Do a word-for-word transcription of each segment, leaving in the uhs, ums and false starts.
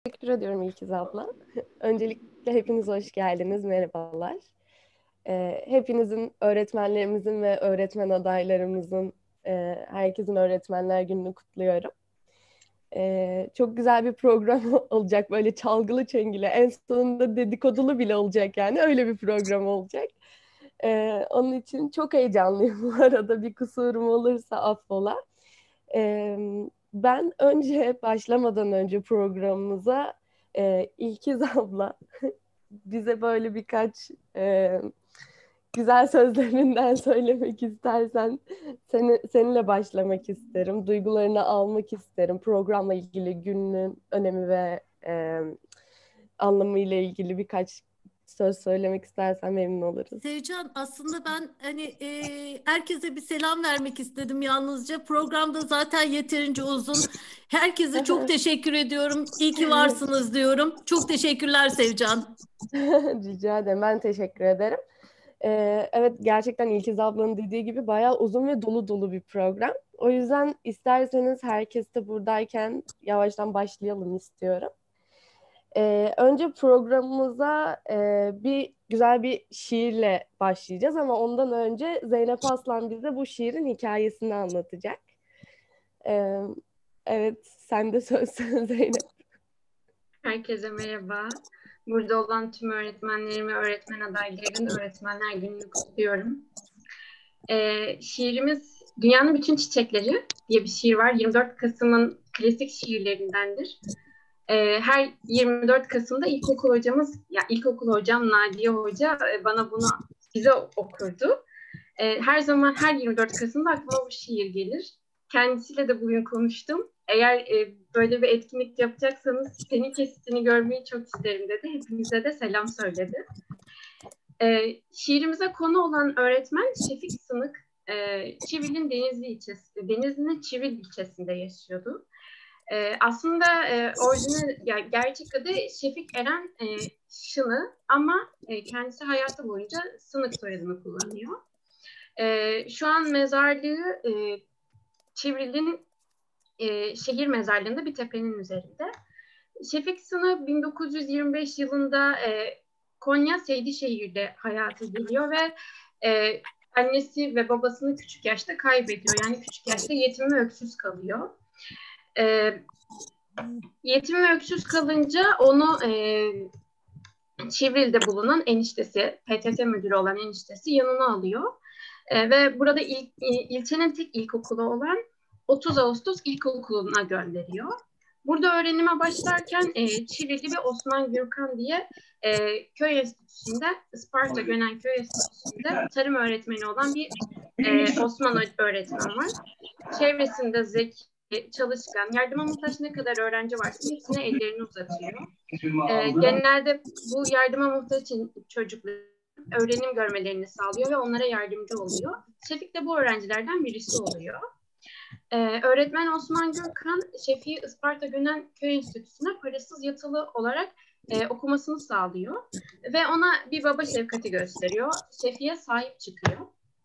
Teşekkür ediyorum İlkiz abla. Öncelikle hepiniz hoş geldiniz, merhabalar. Ee, hepinizin, öğretmenlerimizin ve öğretmen adaylarımızın, e, herkesin Öğretmenler Günü'nü kutluyorum. Ee, çok güzel bir program olacak, böyle çalgılı çengeli, en sonunda dedikodulu bile olacak yani, öyle bir program olacak. Ee, onun için çok heyecanlıyım bu arada, bir kusurum olursa affola. Ee, Ben önce başlamadan önce programımıza e, İlkiz abla bize böyle birkaç e, güzel sözlerinden söylemek istersen seni, seninle başlamak isterim. Duygularını almak isterim. Programla ilgili günün önemi ve e, anlamı ile ilgili birkaç söz söylemek istersen memnun oluruz. Sevcan, aslında ben hani e, herkese bir selam vermek istedim yalnızca. Programda zaten yeterince uzun. Herkese çok teşekkür ediyorum. İyi ki varsınız diyorum. Çok teşekkürler Sevcan. Rica ederim. Ben teşekkür ederim. Ee, evet, gerçekten İlkiz ablanın dediği gibi bayağı uzun ve dolu dolu bir program. O yüzden isterseniz herkes de buradayken yavaştan başlayalım istiyorum. Ee, önce programımıza e, bir güzel bir şiirle başlayacağız ama ondan önce Zeynep Aslan bize bu şiirin hikayesini anlatacak. Ee, evet, sen de söz Zeynep. Herkese merhaba. Burada olan tüm öğretmenlerimi, öğretmen adaylarının Öğretmenler Günü'nü kutluyorum. Ee, şiirimiz Dünyanın Bütün Çiçekleri diye bir şiir var. yirmi dört Kasım'ın klasik şiirlerindendir. Ee, her yirmi dört Kasım'da ilkokul hocamız, ya ilkokul hocam Nadiye Hoca e, bana bunu bize okurdu. Ee, her zaman her yirmi dört Kasım'da aklıma bu şiir gelir. Kendisiyle de bugün konuştum. Eğer e, böyle bir etkinlik yapacaksanız senin kesitini görmeyi çok isterim dedi. Hepinize de selam söyledi. E, şiirimize konu olan öğretmen Şefik Sınık, e, Çivil'in Denizli ilçesi, Denizli'nin Çivil ilçesinde yaşıyordu. E, aslında e, orijinal, yani gerçek adı Şefik Eren e, Şını ama e, kendisi hayatı boyunca Sınık soyadını kullanıyor. E, şu an mezarlığı e, Çivril'in e, şehir mezarlığında bir tepenin üzerinde. Şefik Sınık bin dokuz yüz yirmi beş yılında e, Konya Seydişehir'de hayata geliyor ve e, annesi ve babasını küçük yaşta kaybediyor. Yani küçük yaşta yetim ve öksüz kalıyor. E, yetim ve öksüz kalınca onu e, Çivril'de bulunan eniştesi, P T T müdürü olan eniştesi yanına alıyor. E, ve burada il, ilçenin tek ilkokulu olan otuz Ağustos İlkokulu'na gönderiyor. Burada öğrenime başlarken e, Çivril'li bir Osman Gürkan diye e, köy enstitüsünde, Isparta Gönen Köy Enstitüsü'nde tarım öğretmeni olan bir e, Osman öğretmen var. Çevresinde zeki, çalışkan, yardıma muhtaç ne kadar öğrenci varsa hepsine ellerini uzatıyor. E, genelde bu yardıma muhtaç çocukların öğrenim görmelerini sağlıyor ve onlara yardımcı oluyor. Şefik de bu öğrencilerden birisi oluyor. Ee, öğretmen Osman Gürkan, Şefik'i Isparta Gönen Köy Enstitüsü'ne parasız yatılı olarak e, okumasını sağlıyor. Ve ona bir baba şefkati gösteriyor. Şefik'e sahip çıkıyor.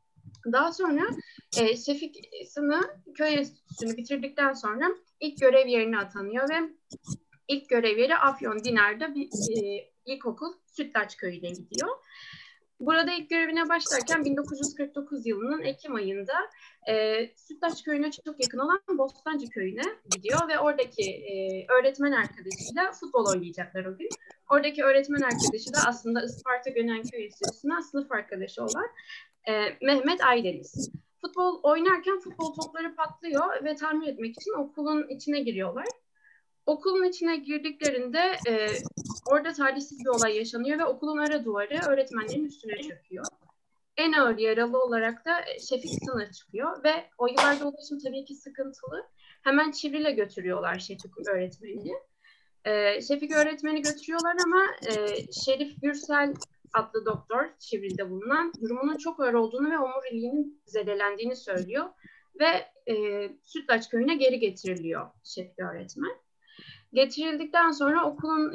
Daha sonra e, Şefik Sını Köy Enstitüsü'nü bitirdikten sonra ilk görev yerine atanıyor ve ilk görev yeri Afyon Dinar'da bir e, ilkokul Sütlaç Köyü'ne gidiyor. Burada ilk görevine başlarken bin dokuz yüz kırk dokuz yılının Ekim ayında e, Sütlaç Köyü'ne çok yakın olan Bostancı Köyü'ne gidiyor ve oradaki e, öğretmen arkadaşıyla futbol oynayacaklar o gün. Oradaki öğretmen arkadaşı da aslında Isparta Gönen Köy Enstitüsü'nden sınıf arkadaşı olan e, Mehmet Aydeniz. Futbol oynarken futbol topları patlıyor ve tamir etmek için okulun içine giriyorlar. Okulun içine girdiklerinde e, orada talihsiz bir olay yaşanıyor ve okulun ara duvarı öğretmenlerin üstüne çöküyor. En ağır yaralı olarak da Şefik Sınır çıkıyor ve o yıllarda ulaşım tabii ki sıkıntılı. Hemen Çivril'e götürüyorlar Şefik öğretmeni. E, Şefik öğretmeni götürüyorlar ama e, Şerif Gürsel adlı doktor Çivril'de bulunan durumunun çok ağır olduğunu ve omuriliğinin zedelendiğini söylüyor. Ve e, Sütlaç Köyü'ne geri getiriliyor Şefik öğretmen. Getirildikten sonra okulun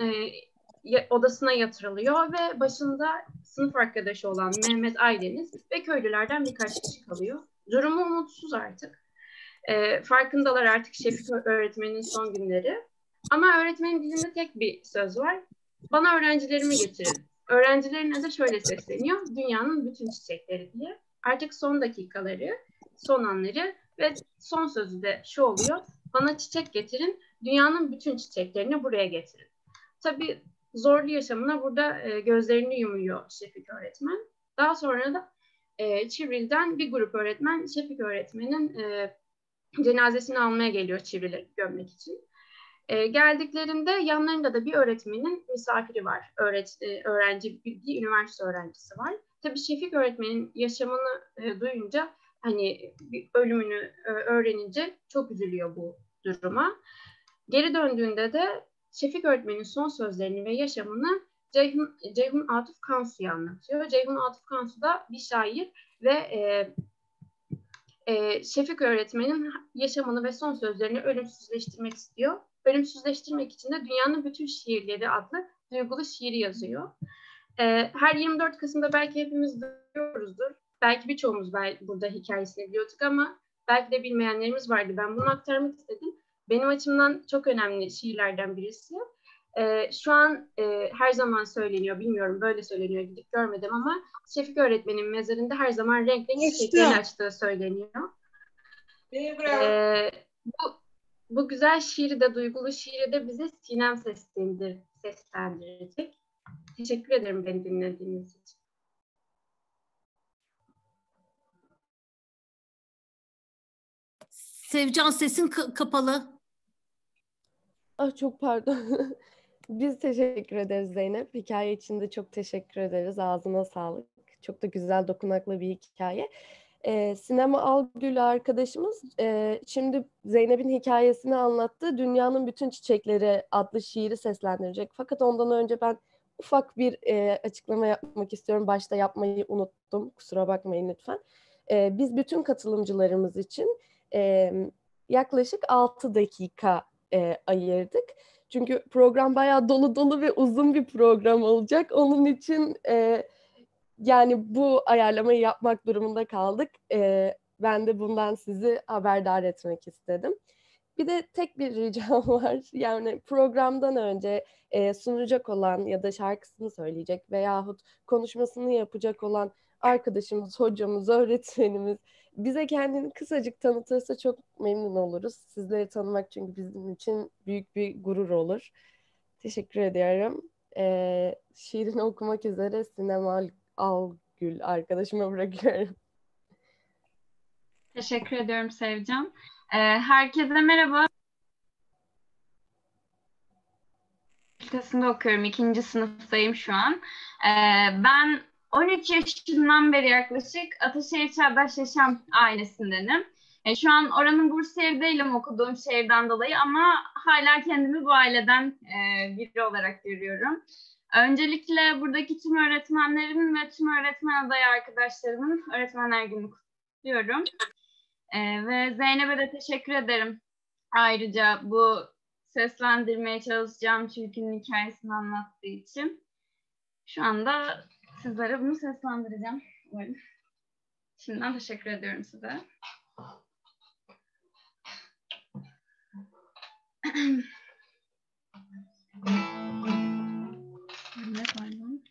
e, odasına yatırılıyor ve başında sınıf arkadaşı olan Mehmet Aydeniz ve köylülerden birkaç kişi kalıyor. Durumu umutsuz artık. E, farkındalar artık Şefik öğretmenin son günleri. Ama öğretmenin dilinde tek bir söz var. Bana öğrencilerimi getirin. Öğrencilerine de şöyle sesleniyor. Dünyanın bütün çiçekleri diye. Artık son dakikaları, son anları ve son sözü de şu oluyor. Bana çiçek getirin. Dünyanın bütün çiçeklerini buraya getirin. Tabii zorlu yaşamına burada e, gözlerini yumuyor Şefik öğretmen. Daha sonra da e, Çivril'den bir grup öğretmen Şefik öğretmenin e, cenazesini almaya geliyor Çivril'e gömmek için. E, geldiklerinde yanlarında da bir öğretmenin misafiri var. Öğret, e, öğrenci, bir, bir üniversite öğrencisi var. Tabii Şefik öğretmenin yaşamını e, duyunca, hani bir ölümünü e, öğrenince çok üzülüyor bu duruma. Geri döndüğünde de Şefik öğretmenin son sözlerini ve yaşamını Ceyhun, Ceyhun Atıf Kansu'ya anlatıyor. Ceyhun Atıf Kansu da bir şair ve e, e, Şefik öğretmenin yaşamını ve son sözlerini ölümsüzleştirmek istiyor. Ölümsüzleştirmek için de Dünyanın Bütün Şiirleri adlı duygulu şiiri yazıyor. E, her yirmi dört Kasım'da belki hepimiz duyuyoruzdur. Belki birçoğumuz belki burada hikayesini biliyorduk ama belki de bilmeyenlerimiz vardı. Ben bunu aktarmak istedim. Benim açımdan çok önemli şiirlerden birisi. Ee, şu an e, her zaman söyleniyor, bilmiyorum böyle söyleniyor, gidip görmedim ama Şefik öğretmenin mezarında her zaman renk renk çiçeklerini açtığı söyleniyor. Ee, bu, bu güzel şiiri de, duygulu şiiri de bize Sinem seslendir, seslendirecek. Teşekkür ederim beni dinlediğiniz için. Sevcan, sesin k- kapalı. Ah, çok pardon. Biz teşekkür ederiz Zeynep. Hikaye için de çok teşekkür ederiz. Ağzına sağlık. Çok da güzel, dokunaklı bir hikaye. Ee, Sinema Algül arkadaşımız e, şimdi Zeynep'in hikayesini anlattı. Dünyanın Bütün Çiçekleri adlı şiiri seslendirecek. Fakat ondan önce ben ufak bir e, açıklama yapmak istiyorum. Başta yapmayı unuttum. Kusura bakmayın lütfen. E, biz bütün katılımcılarımız için e, yaklaşık altı dakika e, ayırdık. Çünkü program bayağı dolu dolu ve uzun bir program olacak. Onun için e, yani bu ayarlamayı yapmak durumunda kaldık. E, ben de bundan sizi haberdar etmek istedim. Bir de tek bir ricam var. Yani programdan önce e, sunacak olan ya da şarkısını söyleyecek veyahut konuşmasını yapacak olan arkadaşımız, hocamız, öğretmenimiz bize kendini kısacık tanıtırsa çok memnun oluruz. Sizleri tanımak çünkü bizim için büyük bir gurur olur. Teşekkür ediyorum. E, şiirini okumak üzere Sinem Al Algül arkadaşıma bırakıyorum. Teşekkür ediyorum Sevcan. Ee, herkese merhaba. Fakültesinde okuyorum. İkinci sınıftayım şu an. Ee, ben on üç yaşından beri yaklaşık Ataşehir Çağdaş Yaşam ailesindenim. E, şu an oranın Bursiyeri değilim okuduğum şehirden dolayı ama hala kendimi bu aileden e, biri olarak görüyorum. Öncelikle buradaki tüm öğretmenlerimin ve tüm öğretmen adayı arkadaşlarımın Öğretmenler Günü'nü kutluyorum. Ee, ve Zeynep'e de teşekkür ederim. Ayrıca bu seslendirmeye çalışacağım türkünün hikayesini anlattığı için. Şu anda sizlere bunu seslendireceğim. Umarım. Şimdiden teşekkür ediyorum size. Ne pardon?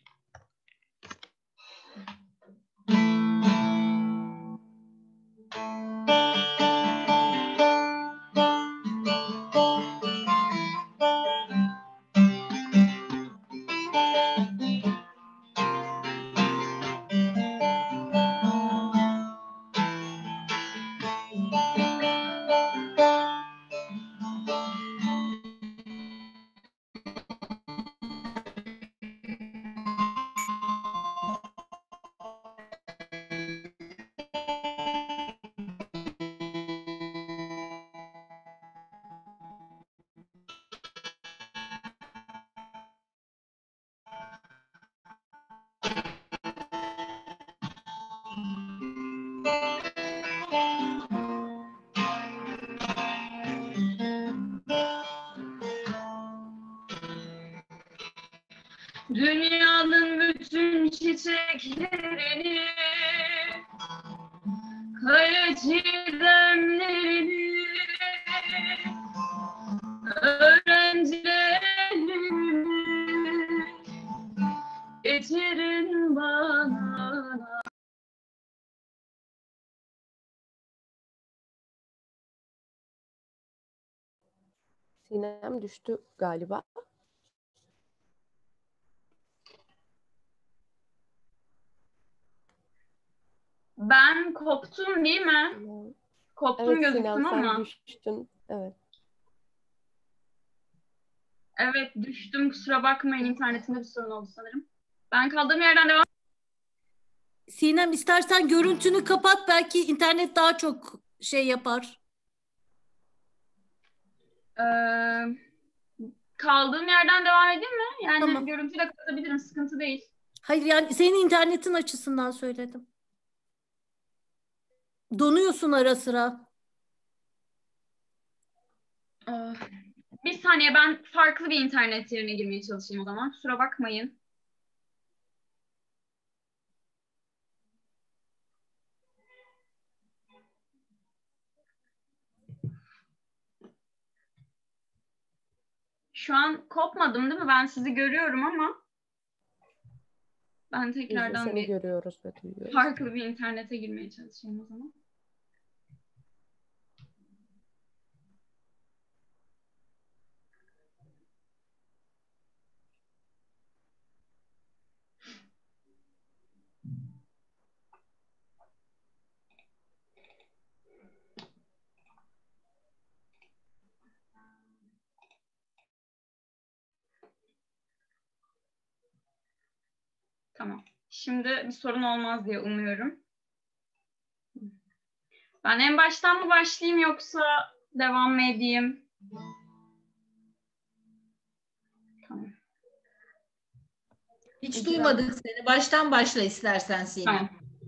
Dünyanın bütün çiçeklerini, kaya çiğdemlerini, öğren öğrencilerimi getirin bana. Sinem düştü galiba. Ben koptum değil mi? Koptum Evet gözüktüm Sinem, sen ama. düştün. Evet. Evet düştüm, kusura bakmayın, internetimde bir sorun oldu sanırım. Ben kaldığım yerden devam. Sinem, istersen görüntünü kapat, belki internet daha çok şey yapar. Ee, kaldığım yerden devam edeyim mi? Yani Tamam. görüntüyü de kapatabilirim, sıkıntı değil. Hayır, yani senin internetin açısından söyledim. Donuyorsun ara sıra. Ee, bir saniye, ben farklı bir internet yerine girmeye çalışayım o zaman. Kusura bakmayın. Şu an kopmadım değil mi? Ben sizi görüyorum ama ben Biz de tekrardan seni bir görüyoruz ve duyuyoruz. farklı bir internete girmeye çalışayım o zaman. Tamam. Şimdi bir sorun olmaz diye umuyorum. Ben en baştan mı başlayayım yoksa devam mı edeyim? Tamam. Hiç duymadık seni. Baştan başla istersen Sinem. Tamam.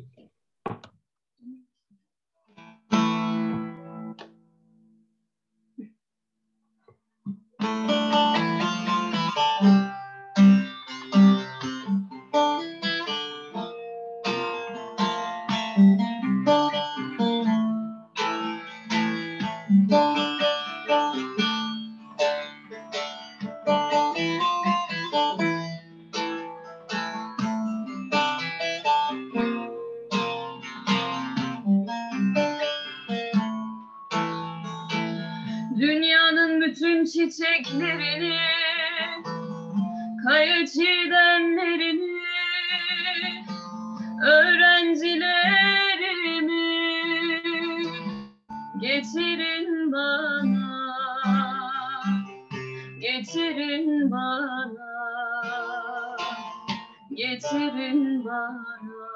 Dünyanın bütün çiçeklerini, kaya çiğdemlerini, öğrencilerimi getirin bana, getirin bana, getirin bana.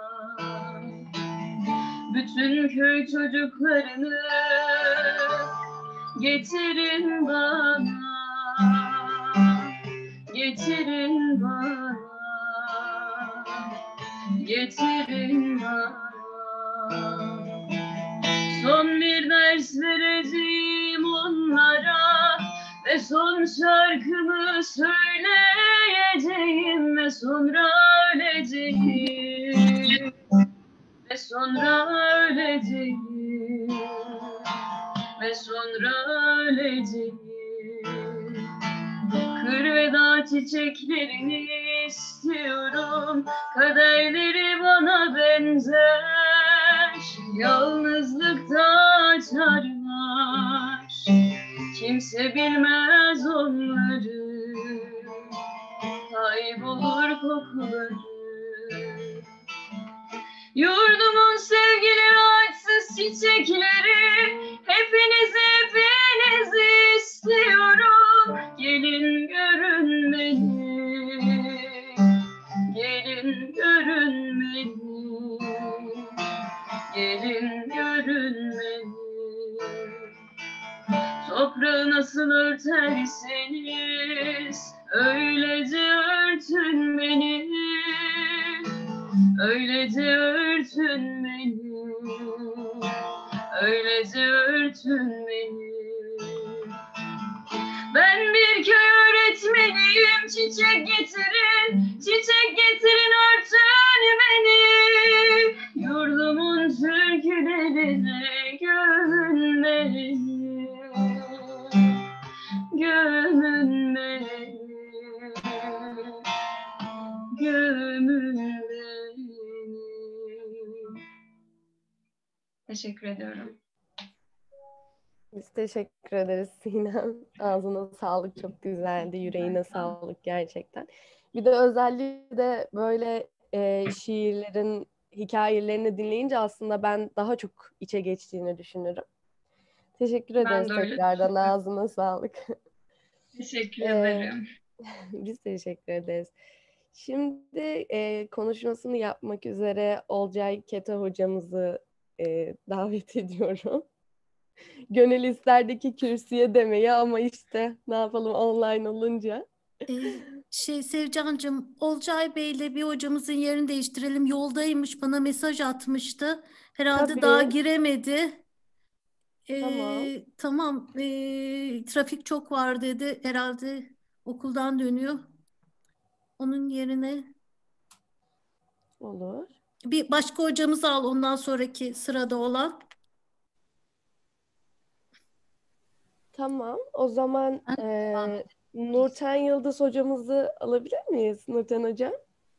Bütün köy çocuklarını getirin bana, getirin bana, getirin bana. Son bir ders vereceğim onlara ve son şarkımı söyleyeceğim ve sonra öleceğim ve sonra öleceğim ve sonra öleceğim. Kır ve dağ çiçeklerini istiyorum, kaderleri bana benzer, yalnızlıkta açarlar, kimse bilmez onları, kaybolur kokuları. Yurdumun sevgili açsız çiçekleri, hepinizi hepinizi istiyorum. Gelin görün beni, gelin görün beni, gelin görün beni. Toprağı nasıl örterseniz öylece örtün beni, öylece örtün beni, öylece örtün beni. Ben bir köy öğretmeniyim, çiçek getirin, çiçek getirin örtün beni. Yurdumun türkülerine gömün beni, gömün gömül benim. Teşekkür ediyorum. Biz teşekkür ederiz Sinem. Ağzına sağlık, çok güzeldi. Yüreğine sağlık gerçekten. Bir de özellikle de böyle e, şiirlerin hikayelerini dinleyince aslında ben daha çok içe geçtiğini düşünürüm. Teşekkür Ben ederiz de öyle tekrardan. düşünüyorum. Ağzına sağlık. Teşekkür Ee, ederim. Biz teşekkür ederiz. Şimdi e, konuşmasını yapmak üzere Olcay Kete hocamızı e, davet ediyorum. Gönül isterdeki kürsüye demeyi ama işte ne yapalım online olunca. Ee, şey Sevcancığım, Olcay Bey'le bir hocamızın yerini değiştirelim. Yoldaymış, bana mesaj atmıştı. Herhalde daha Tabii, giremedi. tamam, Ee, tamam, ee, trafik çok var dedi. Herhalde okuldan dönüyor. Onun yerine olur. bir başka hocamızı al, ondan sonraki sırada olan. Tamam, o zaman Ben devam e, edeyim. Nurten Yıldız hocamızı alabilir miyiz Nurten hocam?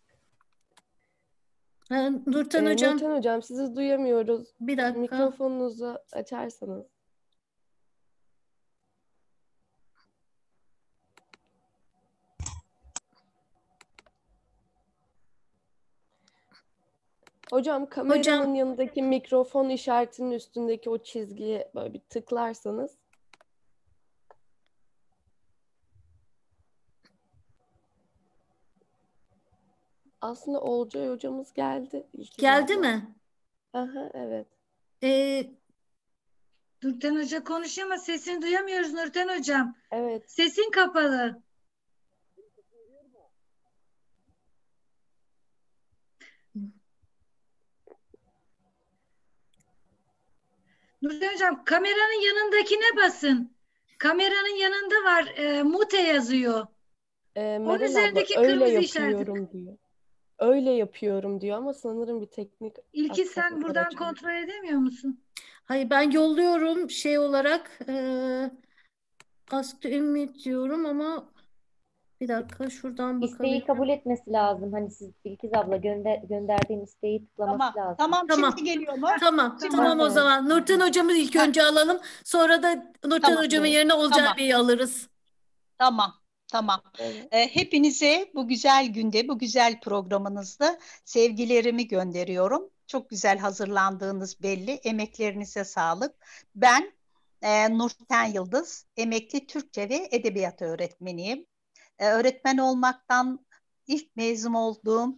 Ha, Nurten E, hocam, Nurten hocam sizi duyamıyoruz. bir dakika. Mikrofonunuzu açarsanız. Hocam kameranın Hocam, yanındaki mikrofon işaretinin üstündeki o çizgiye böyle bir tıklarsanız. Aslında Olcay hocamız geldi İlkiz geldi abla. mi? Aha, evet. Ee, Nurten Hoca konuşuyor ama sesini duyamıyoruz Nurten Hocam. Evet. Sesin kapalı. Nurten Hocam kameranın yanındakine basın. Kameranın yanında var. E, mute yazıyor. Ee, Onun Meral abla üzerindeki öyle kırmızı işareti. yapıyorum diyor. Öyle yapıyorum diyor ama sanırım bir teknik İlki sen aksaklık var buradan hocam. kontrol edemiyor musun? hayır, ben yolluyorum şey olarak. Ee, Asked Ümit diyorum ama bir dakika şuradan İsteği bakabilirim. kabul etmesi lazım. Hani siz Bilkiz abla gönder, gönderdiğin isteği tıklaması Tamam. lazım. Tamam. Tamam. Şimdi geliyor mu? Tamam, Şimdi tamam o Evet. zaman. Nurten hocamı ilk Ha. önce alalım. Sonra da Nurten Tamam. hocamın yerine Olcay Tamam. Bey'i alırız. Tamam. Tamam. Evet. Ee, hepinize bu güzel günde, bu güzel programınızda sevgilerimi gönderiyorum. Çok güzel hazırlandığınız belli. Emeklerinize sağlık. Ben e, Nurten Yıldız, emekli Türkçe ve Edebiyat öğretmeniyim. E, öğretmen olmaktan ilk mezun olduğum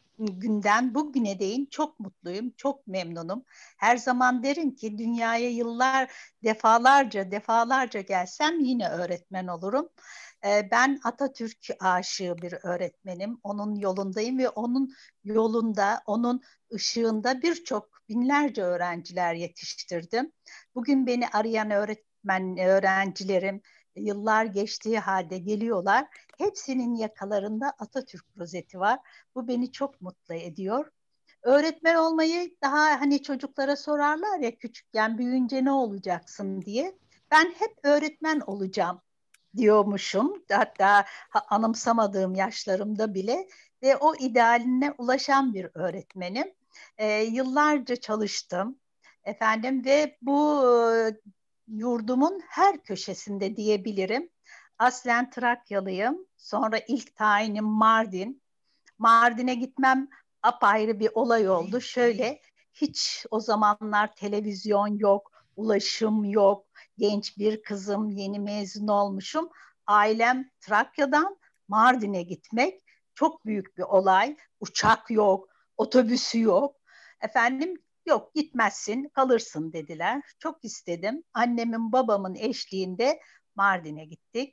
günden bugüne değin çok mutluyum, çok memnunum. Her zaman derim ki dünyaya yıllar, defalarca, defalarca gelsem yine öğretmen olurum. Ee, ben Atatürk aşığı bir öğretmenim. Onun yolundayım ve onun yolunda, onun ışığında birçok binlerce öğrenciler yetiştirdim. Bugün beni arayan öğretmen, öğrencilerim yıllar geçtiği halde geliyorlar. Hepsinin yakalarında Atatürk rozeti var. Bu beni çok mutlu ediyor. Öğretmen olmayı daha hani çocuklara sorarlar ya küçükken büyüyünce ne olacaksın diye. Ben hep öğretmen olacağım diyormuşum. Hatta anımsamadığım yaşlarımda bile ve o idealine ulaşan bir öğretmenim. Ee, yıllarca çalıştım efendim ve bu e, yurdumun her köşesinde diyebilirim. Aslen Trakyalıyım. Sonra ilk tayinim Mardin. Mardin'e gitmem apayrı bir olay oldu. Şöyle hiç o zamanlar televizyon yok, ulaşım yok. Genç bir kızım, yeni mezun olmuşum. Ailem Trakya'dan Mardin'e gitmek çok büyük bir olay. Uçak yok, otobüsü yok. Efendim yok gitmezsin, kalırsın dediler. Çok istedim. Annemin babamın eşliğinde Mardin'e gittik.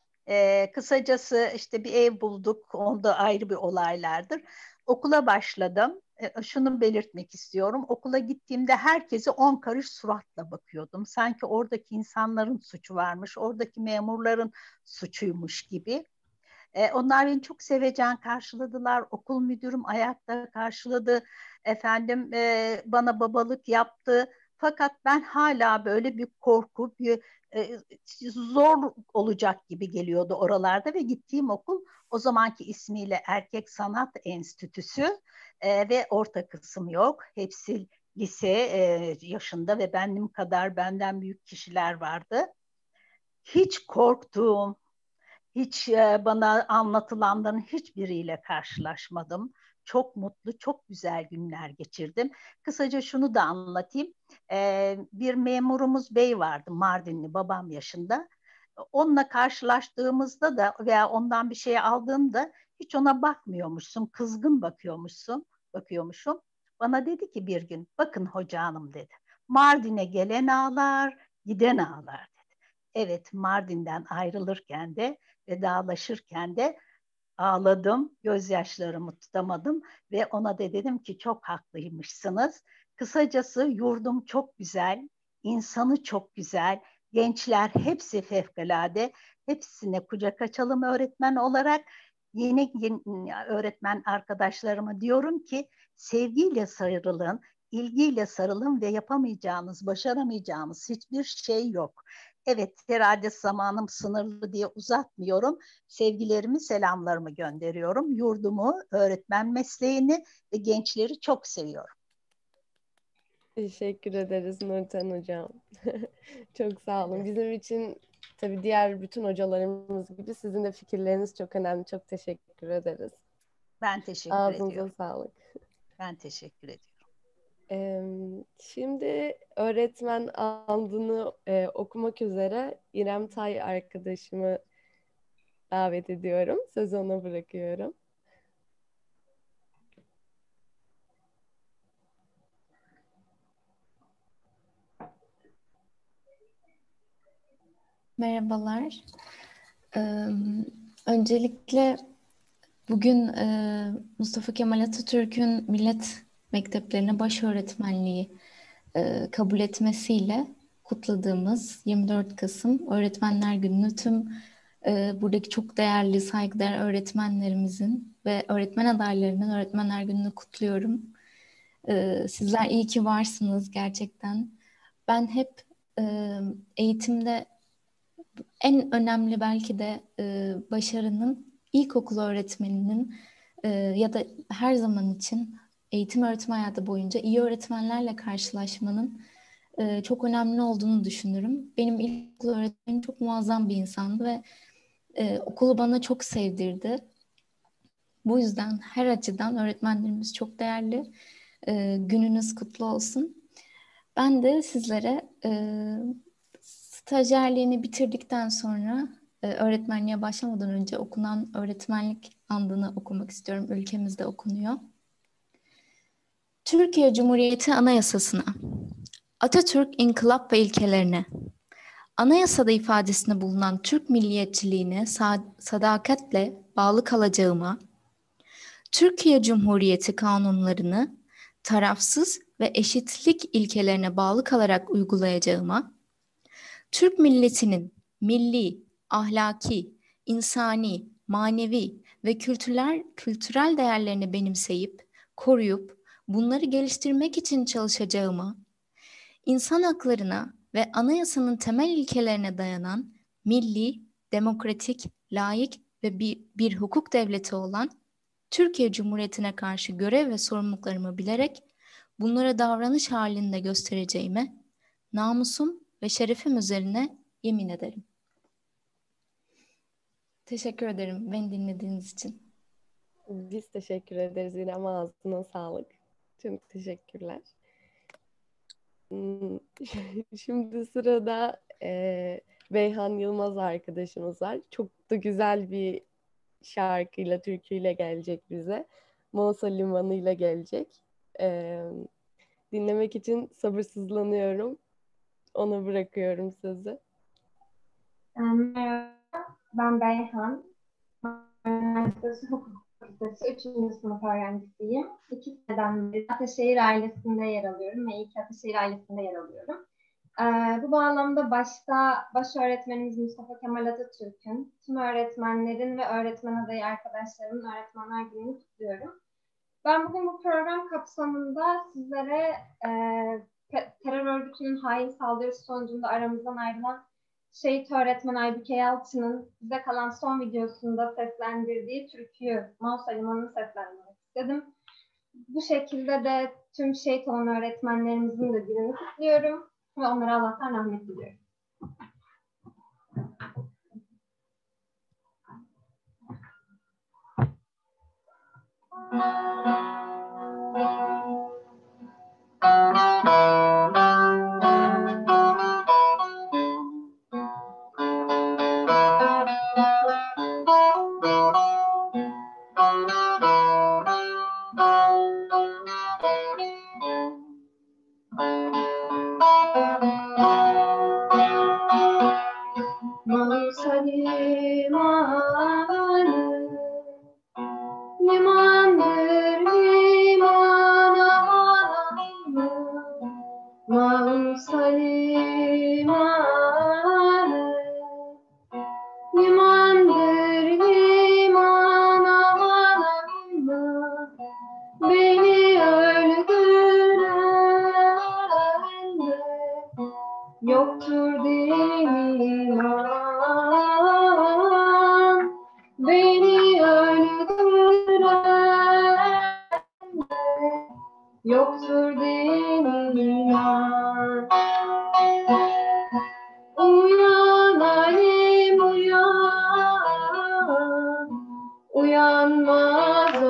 Ee, kısacası işte bir ev bulduk. Onda ayrı bir olaylardır. Okula başladım. Ee, şunu belirtmek istiyorum. Okula gittiğimde herkese on karış suratla bakıyordum. Sanki oradaki insanların suçu varmış, oradaki memurların suçuymuş gibi. Ee, onlar beni çok sevecen karşıladılar. Okul müdürüm ayakta karşıladı. Efendim e, bana babalık yaptı. Fakat ben hala böyle bir korku, bir e, zor olacak gibi geliyordu oralarda ve gittiğim okul o zamanki ismiyle Erkek Sanat Enstitüsü e, ve orta kısım yok. Hepsi lise e, yaşında ve benim kadar benden büyük kişiler vardı. Hiç korktuğum, hiç e, bana anlatılanların hiçbiriyle karşılaşmadım. Çok mutlu, çok güzel günler geçirdim. Kısaca şunu da anlatayım. E, bir memurumuz bey vardı, Mardinli, babam yaşında. Onunla karşılaştığımızda da veya ondan bir şey aldığımda hiç ona bakmıyormuşsun, kızgın bakıyormuşsun, bakıyormuşum. Bana dedi ki bir gün, bakın hoca hanım dedi. Mardin'e gelen ağlar, giden ağlar. Evet, Mardin'den ayrılırken de vedalaşırken de ağladım, gözyaşlarımı tutamadım ve ona da dedim ki çok haklıymışsınız. Kısacası yurdum çok güzel, insanı çok güzel, gençler hepsi fevkalade, hepsine kucak açalım öğretmen olarak. Yeni, yeni öğretmen arkadaşlarıma diyorum ki sevgiyle sarılın, ilgiyle sarılın ve yapamayacağınız, başaramayacağınız hiçbir şey yok. Evet, herhalde zamanım sınırlı diye uzatmıyorum. Sevgilerimi, selamlarımı gönderiyorum. Yurdumu, öğretmen mesleğini ve gençleri çok seviyorum. Teşekkür ederiz Nurten Hocam. Çok sağ olun. Bizim için tabii diğer bütün hocalarımız gibi sizin de fikirleriniz çok önemli. Çok teşekkür ederiz. Ben teşekkür Ağzınıza ediyorum. sağlık. Ben teşekkür ediyorum. Şimdi öğretmen andını e, okumak üzere İrem Tay arkadaşımı davet ediyorum. Sözü ona bırakıyorum. Merhabalar. Ee, öncelikle bugün e, Mustafa Kemal Atatürk'ün millet mekteplerine baş öğretmenliği e, kabul etmesiyle kutladığımız yirmi dört Kasım Öğretmenler Günü'nü tüm e, buradaki çok değerli, saygıdeğer öğretmenlerimizin ve öğretmen adaylarının Öğretmenler Günü'nü kutluyorum. E, sizler iyi ki varsınız gerçekten. Ben hep e, eğitimde en önemli belki de e, başarının ilkokul öğretmeninin e, ya da her zaman için eğitim öğretim hayatı boyunca iyi öğretmenlerle karşılaşmanın e, çok önemli olduğunu düşünürüm. Benim ilkokul öğretmenim çok muazzam bir insandı ve e, okulu bana çok sevdirdi. Bu yüzden her açıdan öğretmenlerimiz çok değerli. E, gününüz kutlu olsun. Ben de sizlere e, stajyerliğini bitirdikten sonra e, öğretmenliğe başlamadan önce okunan öğretmenlik andını okumak istiyorum. Ülkemizde okunuyor. Türkiye Cumhuriyeti Anayasası'na, Atatürk inkılap ve ilkelerine, anayasada ifadesinde bulunan Türk milliyetçiliğine sadakatle bağlı kalacağıma, Türkiye Cumhuriyeti kanunlarını tarafsız ve eşitlik ilkelerine bağlı kalarak uygulayacağıma, Türk milletinin milli, ahlaki, insani, manevi ve kültürel, kültürel değerlerini benimseyip, koruyup, bunları geliştirmek için çalışacağıma, insan haklarına ve anayasanın temel ilkelerine dayanan milli, demokratik, layık ve bir, bir hukuk devleti olan Türkiye Cumhuriyeti'ne karşı görev ve sorumluluklarımı bilerek bunlara davranış halinde göstereceğime, namusum ve şerefim üzerine yemin ederim. Teşekkür ederim beni dinlediğiniz için. Biz teşekkür ederiz İrem. Ağzına sağlık. Çok teşekkürler. Şimdi sırada e, Beyhan Yılmaz arkadaşımız var. Çok da güzel bir şarkıyla, türküyle gelecek bize. Monsa Limanı ile gelecek. E, dinlemek için sabırsızlanıyorum. Ona bırakıyorum sözü. Merhaba, ben Beyhan. Üniversitesi Hukuk Fakültesi üçüncü sınıf öğrencisiyim. İki seneden beri Ataşehir ailesinde yer alıyorum ve iyi ki Ataşehir ailesinde yer alıyorum. Ee, bu bağlamda başta baş öğretmenimiz Mustafa Kemal Atatürk'ün, tüm öğretmenlerin ve öğretmen adayı arkadaşlarımın Öğretmenler Günü'nü kutluyorum. Ben bugün bu program kapsamında sizlere e, te- terör örgütünün hain saldırısı sonucunda aramızdan ayrılan şehit öğretmen Aybüke Yalçın'ın bize kalan son videosunda seslendirdiği türküyü Mausa Limanı'nı seslendirmek istedim. Bu şekilde de tüm şehit olan öğretmenlerimizin de gününü kutluyorum ve onlara Allah'tan rahmet diliyorum. Mausa limanı, limandır liman amanı. Mausa limanı, limandır liman amanı. Beni öldüren de yoktur din iman. Beni öldüren de yoktur din iman. Uyan alim uyan, uyanmaz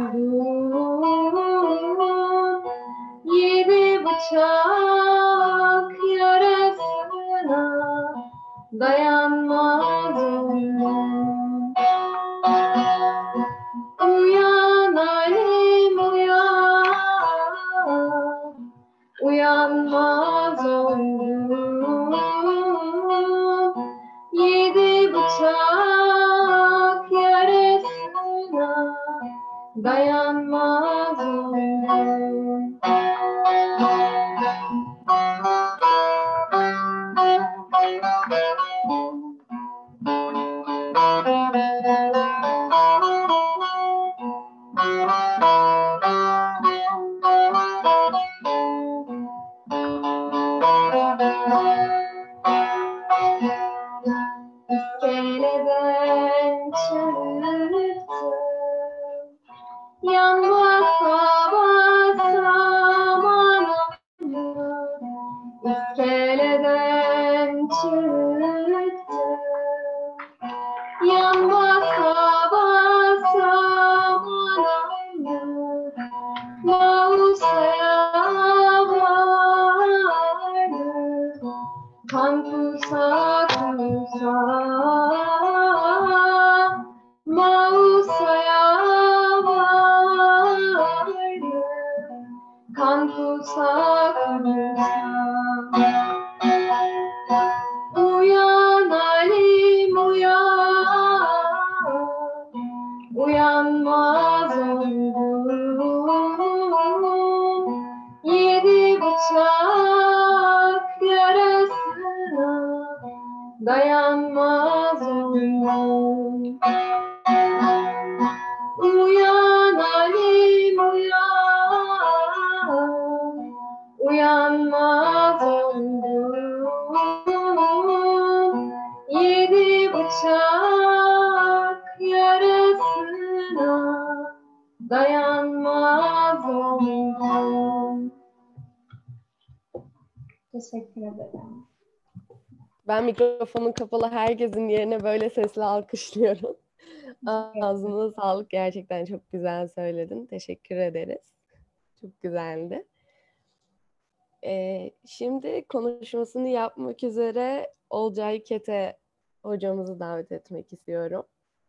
oldun. Yedi bıçak yarasına dayanmaz oldun. Uyan alim uyan, uyanmaz oldun. Yedi bıçak yarasına dayanmaz oldun. İskeleden çıktım, yan basa basa aman. İskeleden çıktım, yan basa basa aman. Mausa'ya vardım, kan kusa kusa. Mausa'ya vardım, kan kusa kusa. Uyan alim uyan, uyanmaz oldun. Yedi bıçak yarasına dayanmaz oldun. Uyan alim uyan, uyanmaz oldun. Yedi bıçak yarasına dayanmaz oldun. Teşekkür ederim. Ben mikrofonun kapalı herkesin yerine böyle sesle alkışlıyorum. Ağzına sağlık. Gerçekten çok güzel söyledin. Teşekkür ederiz. Çok güzeldi. Ee, şimdi konuşmasını yapmak üzere Olcay Kete hocamızı davet etmek istiyorum.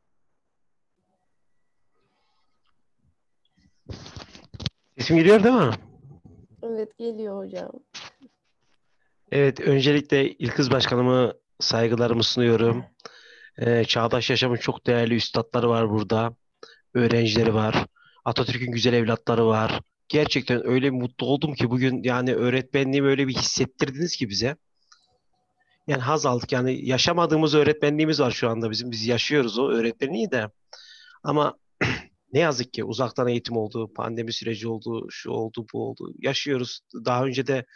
Sesim geliyor değil mi? Evet, geliyor hocam. Evet, öncelikle İlkız Başkanımı saygılarımı sunuyorum. Ee, Çağdaş Yaşam'ın çok değerli üstadları var burada. Öğrencileri var. Atatürk'ün güzel evlatları var. Gerçekten öyle mutlu oldum ki bugün, yani öğretmenliğimi öyle bir hissettirdiniz ki bize. Yani haz aldık. Yani yaşamadığımız öğretmenliğimiz var şu anda bizim. Biz yaşıyoruz o öğretmenliği de. Ama ne yazık ki uzaktan eğitim oldu, pandemi süreci oldu, şu oldu, bu oldu. Yaşıyoruz. Daha önce de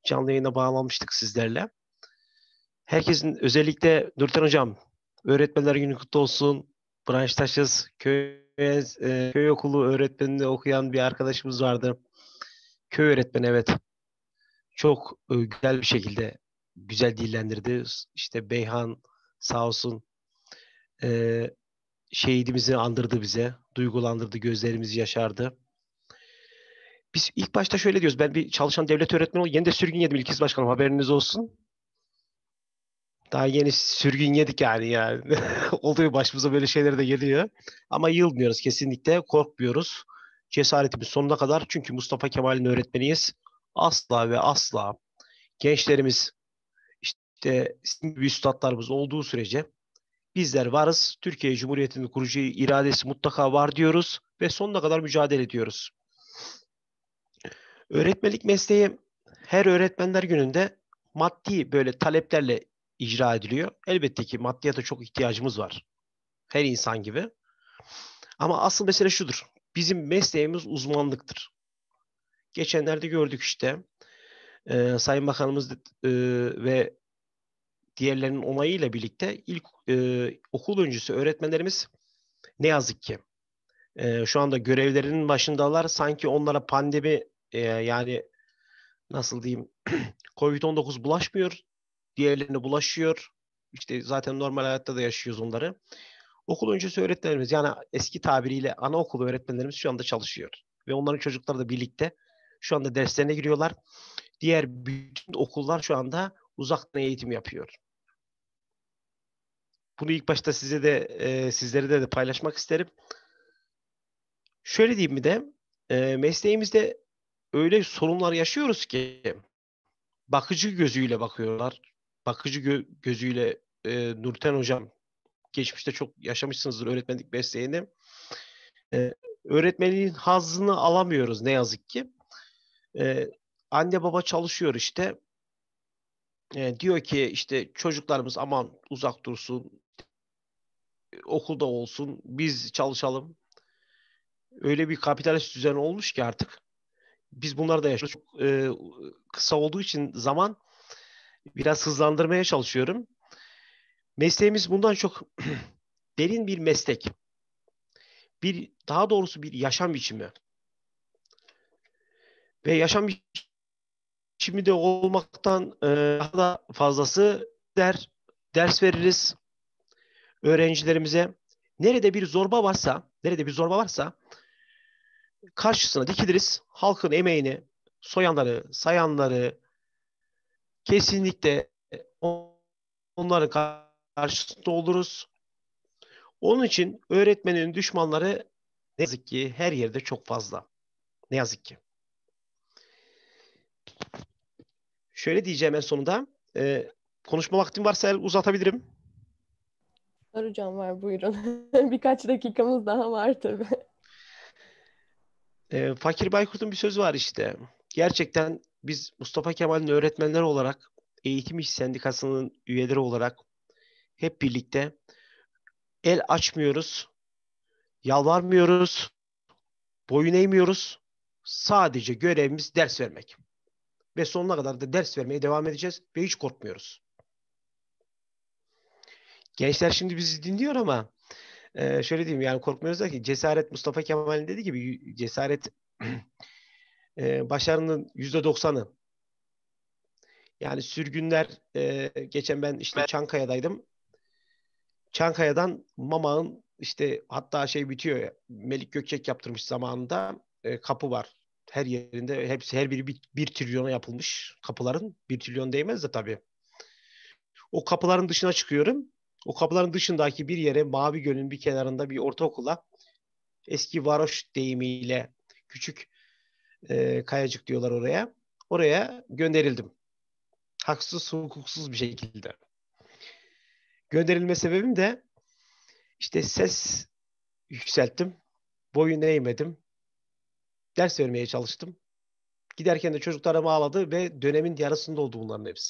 canlı yayına bağlanmıştık sizlerle. Herkesin özellikle Nurten Hocam, Öğretmenler Günü kutlu olsun. Branştaşız, köy, e, köy okulu öğretmenliği okuyan bir arkadaşımız vardı. Köy öğretmeni, evet. Çok e, güzel bir şekilde güzel dillendirdi. İşte Beyhan sağ olsun e, şehidimizi andırdı bize. Duygulandırdı, gözlerimiz yaşardı. Biz ilk başta şöyle diyoruz. Ben bir çalışan devlet öğretmeni oldum. Yeni de sürgün yedim İlkiz Başkanım. Haberiniz olsun. Daha yeni sürgün yedik yani. yani. Oluyor, başımıza böyle şeyler de geliyor. Ama yılmıyoruz kesinlikle. Korkmuyoruz. Cesaretimiz sonuna kadar. Çünkü Mustafa Kemal'in öğretmeniyiz. Asla ve asla gençlerimiz, işte sizin gibi üstadlarımız olduğu sürece bizler varız. Türkiye Cumhuriyeti'nin kurucu iradesi mutlaka var diyoruz ve sonuna kadar mücadele ediyoruz. Öğretmenlik mesleği her öğretmenler gününde maddi böyle taleplerle icra ediliyor. Elbette ki maddiyata çok ihtiyacımız var. Her insan gibi. Ama asıl mesele şudur. Bizim mesleğimiz uzmanlıktır. Geçenlerde gördük işte. E, Sayın Bakanımız e, ve diğerlerinin onayıyla birlikte ilk e, okul öncesi öğretmenlerimiz ne yazık ki e, şu anda görevlerinin başındalar. Sanki onlara pandemi e, yani nasıl diyeyim kovid on dokuz bulaşmıyor. Diğerlerine bulaşıyor. İşte zaten normal hayatta da yaşıyoruz onları. Okul öncesi öğretmenlerimiz, yani eski tabiriyle anaokulu öğretmenlerimiz şu anda çalışıyor. Ve onların çocukları da birlikte şu anda derslerine giriyorlar. Diğer bütün okullar şu anda uzaktan eğitim yapıyor. Bunu ilk başta size de e, sizlere de, de paylaşmak isterim. Şöyle diyeyim mi de e, mesleğimizde öyle sorunlar yaşıyoruz ki bakıcı gözüyle bakıyorlar. Bakıcı gö- gözüyle e, Nurten Hocam, geçmişte çok yaşamışsınızdır öğretmenlik mesleğini. E, öğretmenliğin hazzını alamıyoruz ne yazık ki. E, anne baba çalışıyor işte. E, diyor ki işte çocuklarımız aman uzak dursun, okulda olsun, biz çalışalım. Öyle bir kapitalist düzen olmuş ki artık. Biz bunları da yaşıyoruz. Çok e, kısa olduğu için zaman biraz hızlandırmaya çalışıyorum. Mesleğimiz bundan çok derin bir meslek. Bir, daha doğrusu bir yaşam biçimi. Ve yaşam biçimi de olmaktan e, daha da fazlası der, ders veririz öğrencilerimize. Nerede bir zorba varsa, nerede bir zorba varsa karşısına dikiliriz. Halkın emeğini, soyanları, sayanları kesinlikle onların karşısında oluruz. Onun için öğretmenin düşmanları ne yazık ki her yerde çok fazla. Ne yazık ki. Şöyle diyeceğim en sonunda. E, konuşma vaktim varsa uzatabilirim. Var hocam, var, buyurun. Birkaç dakikamız daha var tabii. E, Fakir Baykurt'un bir sözü var işte. Gerçekten biz Mustafa Kemal'in öğretmenleri olarak, Eğitim İş Sendikası'nın üyeleri olarak hep birlikte el açmıyoruz, yalvarmıyoruz, boyun eğmiyoruz. Sadece görevimiz ders vermek. Ve sonuna kadar da ders vermeye devam edeceğiz ve hiç korkmuyoruz. Gençler şimdi bizi dinliyor ama e, şöyle diyeyim, yani korkmuyoruz da ki cesaret, Mustafa Kemal'in dediği gibi cesaret e, başarının yüzde doksanı. Yani sürgünler, e, geçen ben işte Çankaya'daydım. Çankaya'dan Mamak'ın işte hatta şey bitiyor ya, Melik Gökçek yaptırmış zamanında, e, kapı var. Her yerinde hepsi, her biri bir, bir trilyona yapılmış kapıların. Bir trilyon değmez de tabii. O kapıların dışına çıkıyorum. O kapıların dışındaki bir yere, Mavi Göl'ün bir kenarında bir ortaokula, eski varoş deyimiyle küçük e, kayacık diyorlar oraya. Oraya gönderildim. Haksız, hukuksuz bir şekilde. Gönderilme sebebim de işte ses yükselttim. Boyun eğmedim. Ders vermeye çalıştım. Giderken de çocuklarım ağladı ve dönemin yarısında oldu bunların hepsi.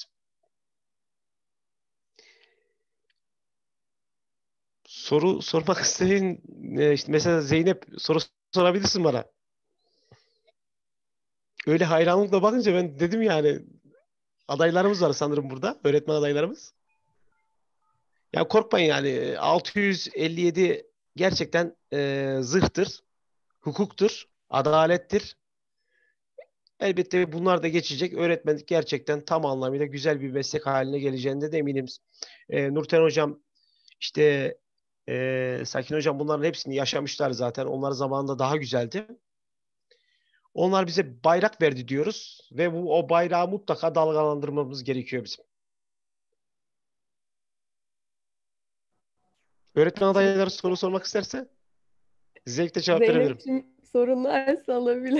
Soru sormak isteyin. E, işte mesela Zeynep, soru sorabilirsin bana. Öyle hayranlıkla bakınca ben dedim yani adaylarımız var sanırım burada. Öğretmen adaylarımız. Ya korkmayın yani altı yüz elli yedi gerçekten e, zırhtır, hukuktur, adalettir. Elbette bunlar da geçecek. Öğretmenlik gerçekten tam anlamıyla güzel bir meslek haline geleceğinde de eminim. E, Nurten Hocam, işte e, Sakin Hocam bunların hepsini yaşamışlar zaten. Onlar zamanında daha güzeldi. Onlar bize bayrak verdi diyoruz ve bu o bayrağı mutlaka dalgalandırmamız gerekiyor bizim. Öğretmen adayları soru sormak isterse zevkle cevap verebilirim. Zeynep'ciğim sorun varsa alabilir.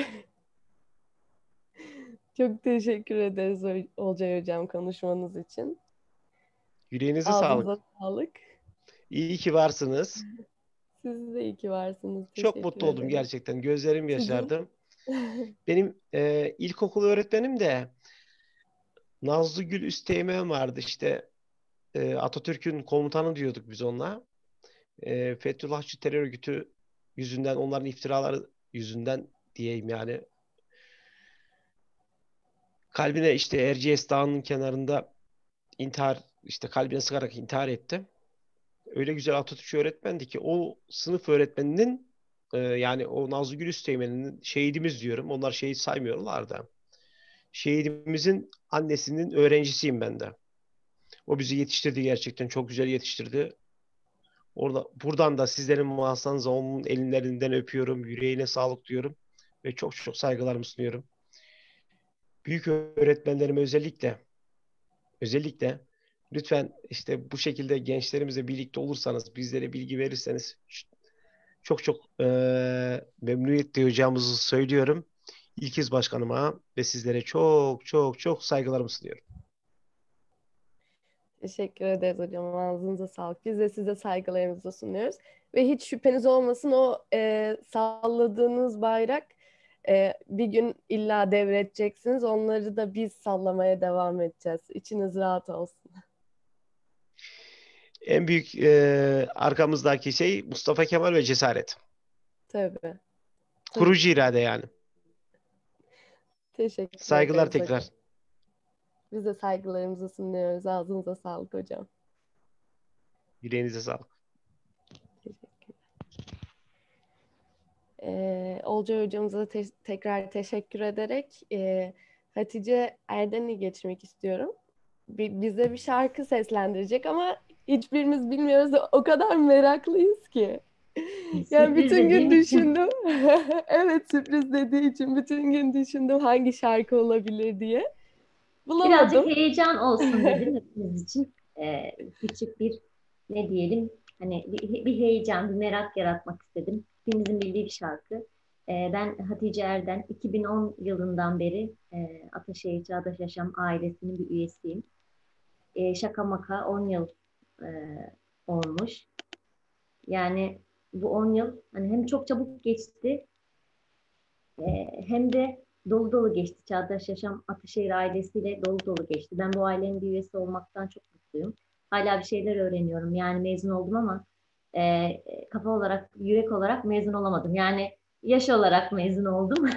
Çok teşekkür ederiz Ol- Olcay Hocam konuşmanız için. Yüreğinize sağlık. Ağzınıza sağlık. İyi ki varsınız. Siz de iyi ki varsınız. Çok Teşekkür mutlu oldum ederim. gerçekten. Gözlerim Sizin yaşardı. Benim e, ilkokul öğretmenim de Nazlı Gül Üsteğmen vardı. İşte e, Atatürk'ün komutanı diyorduk biz onunla. E, Fethullahçı terör örgütü yüzünden, onların iftiraları yüzünden diyeyim yani. Kalbine işte Erciyes Dağı'nın kenarında intihar, işte kalbine sıkarak intihar etti. Öyle güzel Atatürkçü öğretmendi ki o sınıf öğretmeninin e, yani o Nazlı Gül Üsteğmen'in şehidimiz diyorum. Onlar şehit saymıyorlar da. Şehidimizin annesinin öğrencisiyim ben de. O bizi yetiştirdi gerçekten. Çok güzel yetiştirdi. Orada, buradan da sizlerin vasıtanızla onun ellerinden öpüyorum. Yüreğine sağlık diyorum. Ve çok çok saygılarımı sunuyorum. Büyük öğretmenlerime özellikle özellikle lütfen işte bu şekilde gençlerimizle birlikte olursanız, bizlere bilgi verirseniz çok çok eee memnuniyet duyacağımızı söylüyorum. İlkiz Başkanıma ve sizlere çok çok çok saygılarımı sunuyorum. Teşekkür ederiz hocam. Ağzınıza sağlık. Biz de size saygılarımızı sunuyoruz. Ve hiç şüpheniz olmasın o e, salladığınız bayrak e, bir gün illa devredeceksiniz. Onları da biz sallamaya devam edeceğiz. İçiniz rahat olsun. En büyük eee, arkamızdaki şey Mustafa Kemal ve cesaret. Tabii. Tabii. Kurucu irade yani. Teşekkür Saygılar ederiz tekrar. hocam. Biz de saygılarımızı sunuyoruz. Ağzınıza sağlık hocam. Yüreğinize sağlık. Ee, Olcay hocamıza te- tekrar teşekkür ederek e, Hatice Erden'i geçmek istiyorum. Bi- bize bir şarkı seslendirecek ama hiçbirimiz bilmiyoruz. O kadar meraklıyız ki. Yani Sürpriz bütün gün dediğin için. düşündüm. Evet, sürpriz dediği için bütün gün düşündüm hangi şarkı olabilir diye. Birazcık Bulamadım. heyecan olsun dedim hepimiz için. Ee, küçük bir ne diyelim hani bir, bir heyecan, bir merak yaratmak istedim. Hepimizin bildiği bir şarkı. Ee, ben Hatice Erden, iki bin on yılından beri e, Ataşehir Çağdaş Yaşam ailesinin bir üyesiyim. E, şaka maka on yıl e, olmuş. Yani bu on yıl hani hem çok çabuk geçti e, hem de dolu dolu geçti. Çağdaş Yaşam Ataşehir ailesiyle dolu dolu geçti. Ben bu ailenin bir üyesi olmaktan çok mutluyum. Hala bir şeyler öğreniyorum. Yani mezun oldum ama e, kafa olarak, yürek olarak mezun olamadım. Yani yaş olarak mezun oldum.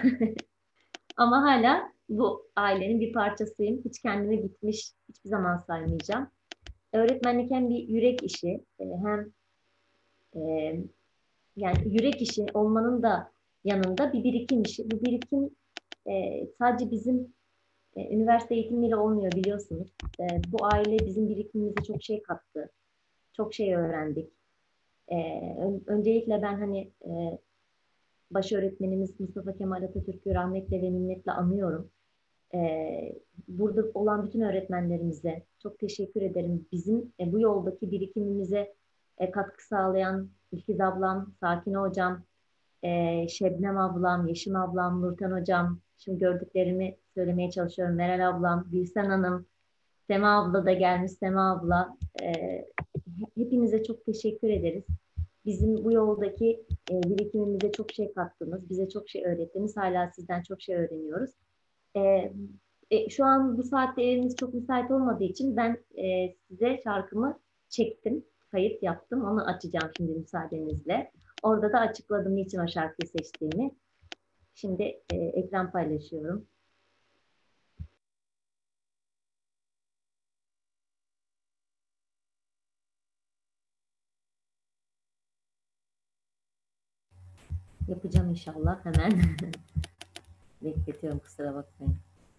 Ama hala bu ailenin bir parçasıyım. Hiç kendimi bitmiş hiçbir zaman saymayacağım. Öğretmenlik hem bir yürek işi e, hem e, yani yürek işi olmanın da yanında bir birikim işi. Bu birikim e, sadece bizim e, üniversite eğitimiyle olmuyor biliyorsunuz. E, bu aile bizim birikimimize çok şey kattı. Çok şey öğrendik. E, ön- öncelikle ben hani e, baş öğretmenimiz Mustafa Kemal Atatürk'ü rahmetle ve minnetle anıyorum. Ee, burada olan bütün öğretmenlerimize çok teşekkür ederim. Bizim e, bu yoldaki birikimimize e, katkı sağlayan İlkiz ablam, Sakine hocam, e, Şebnem ablam, Yeşim ablam, Nurten hocam, şimdi gördüklerimi söylemeye çalışıyorum. Meral ablam, Gülsen Hanım, Sema abla da gelmiş, Sema abla. E, hepinize çok teşekkür ederiz. Bizim bu yoldaki e, birikimimize çok şey kattınız, bize çok şey öğrettiniz. Hala sizden çok şey öğreniyoruz. E, e, şu an bu saatte evimiz çok müsait olmadığı için ben e, size şarkımı çektim, kayıt yaptım. Onu açacağım şimdi müsaadenizle. Orada da açıkladım niçin o şarkıyı seçtiğimi. Şimdi e, ekran paylaşıyorum. Yapacağım inşallah hemen. Bekletiyorum, kusura bakmayın.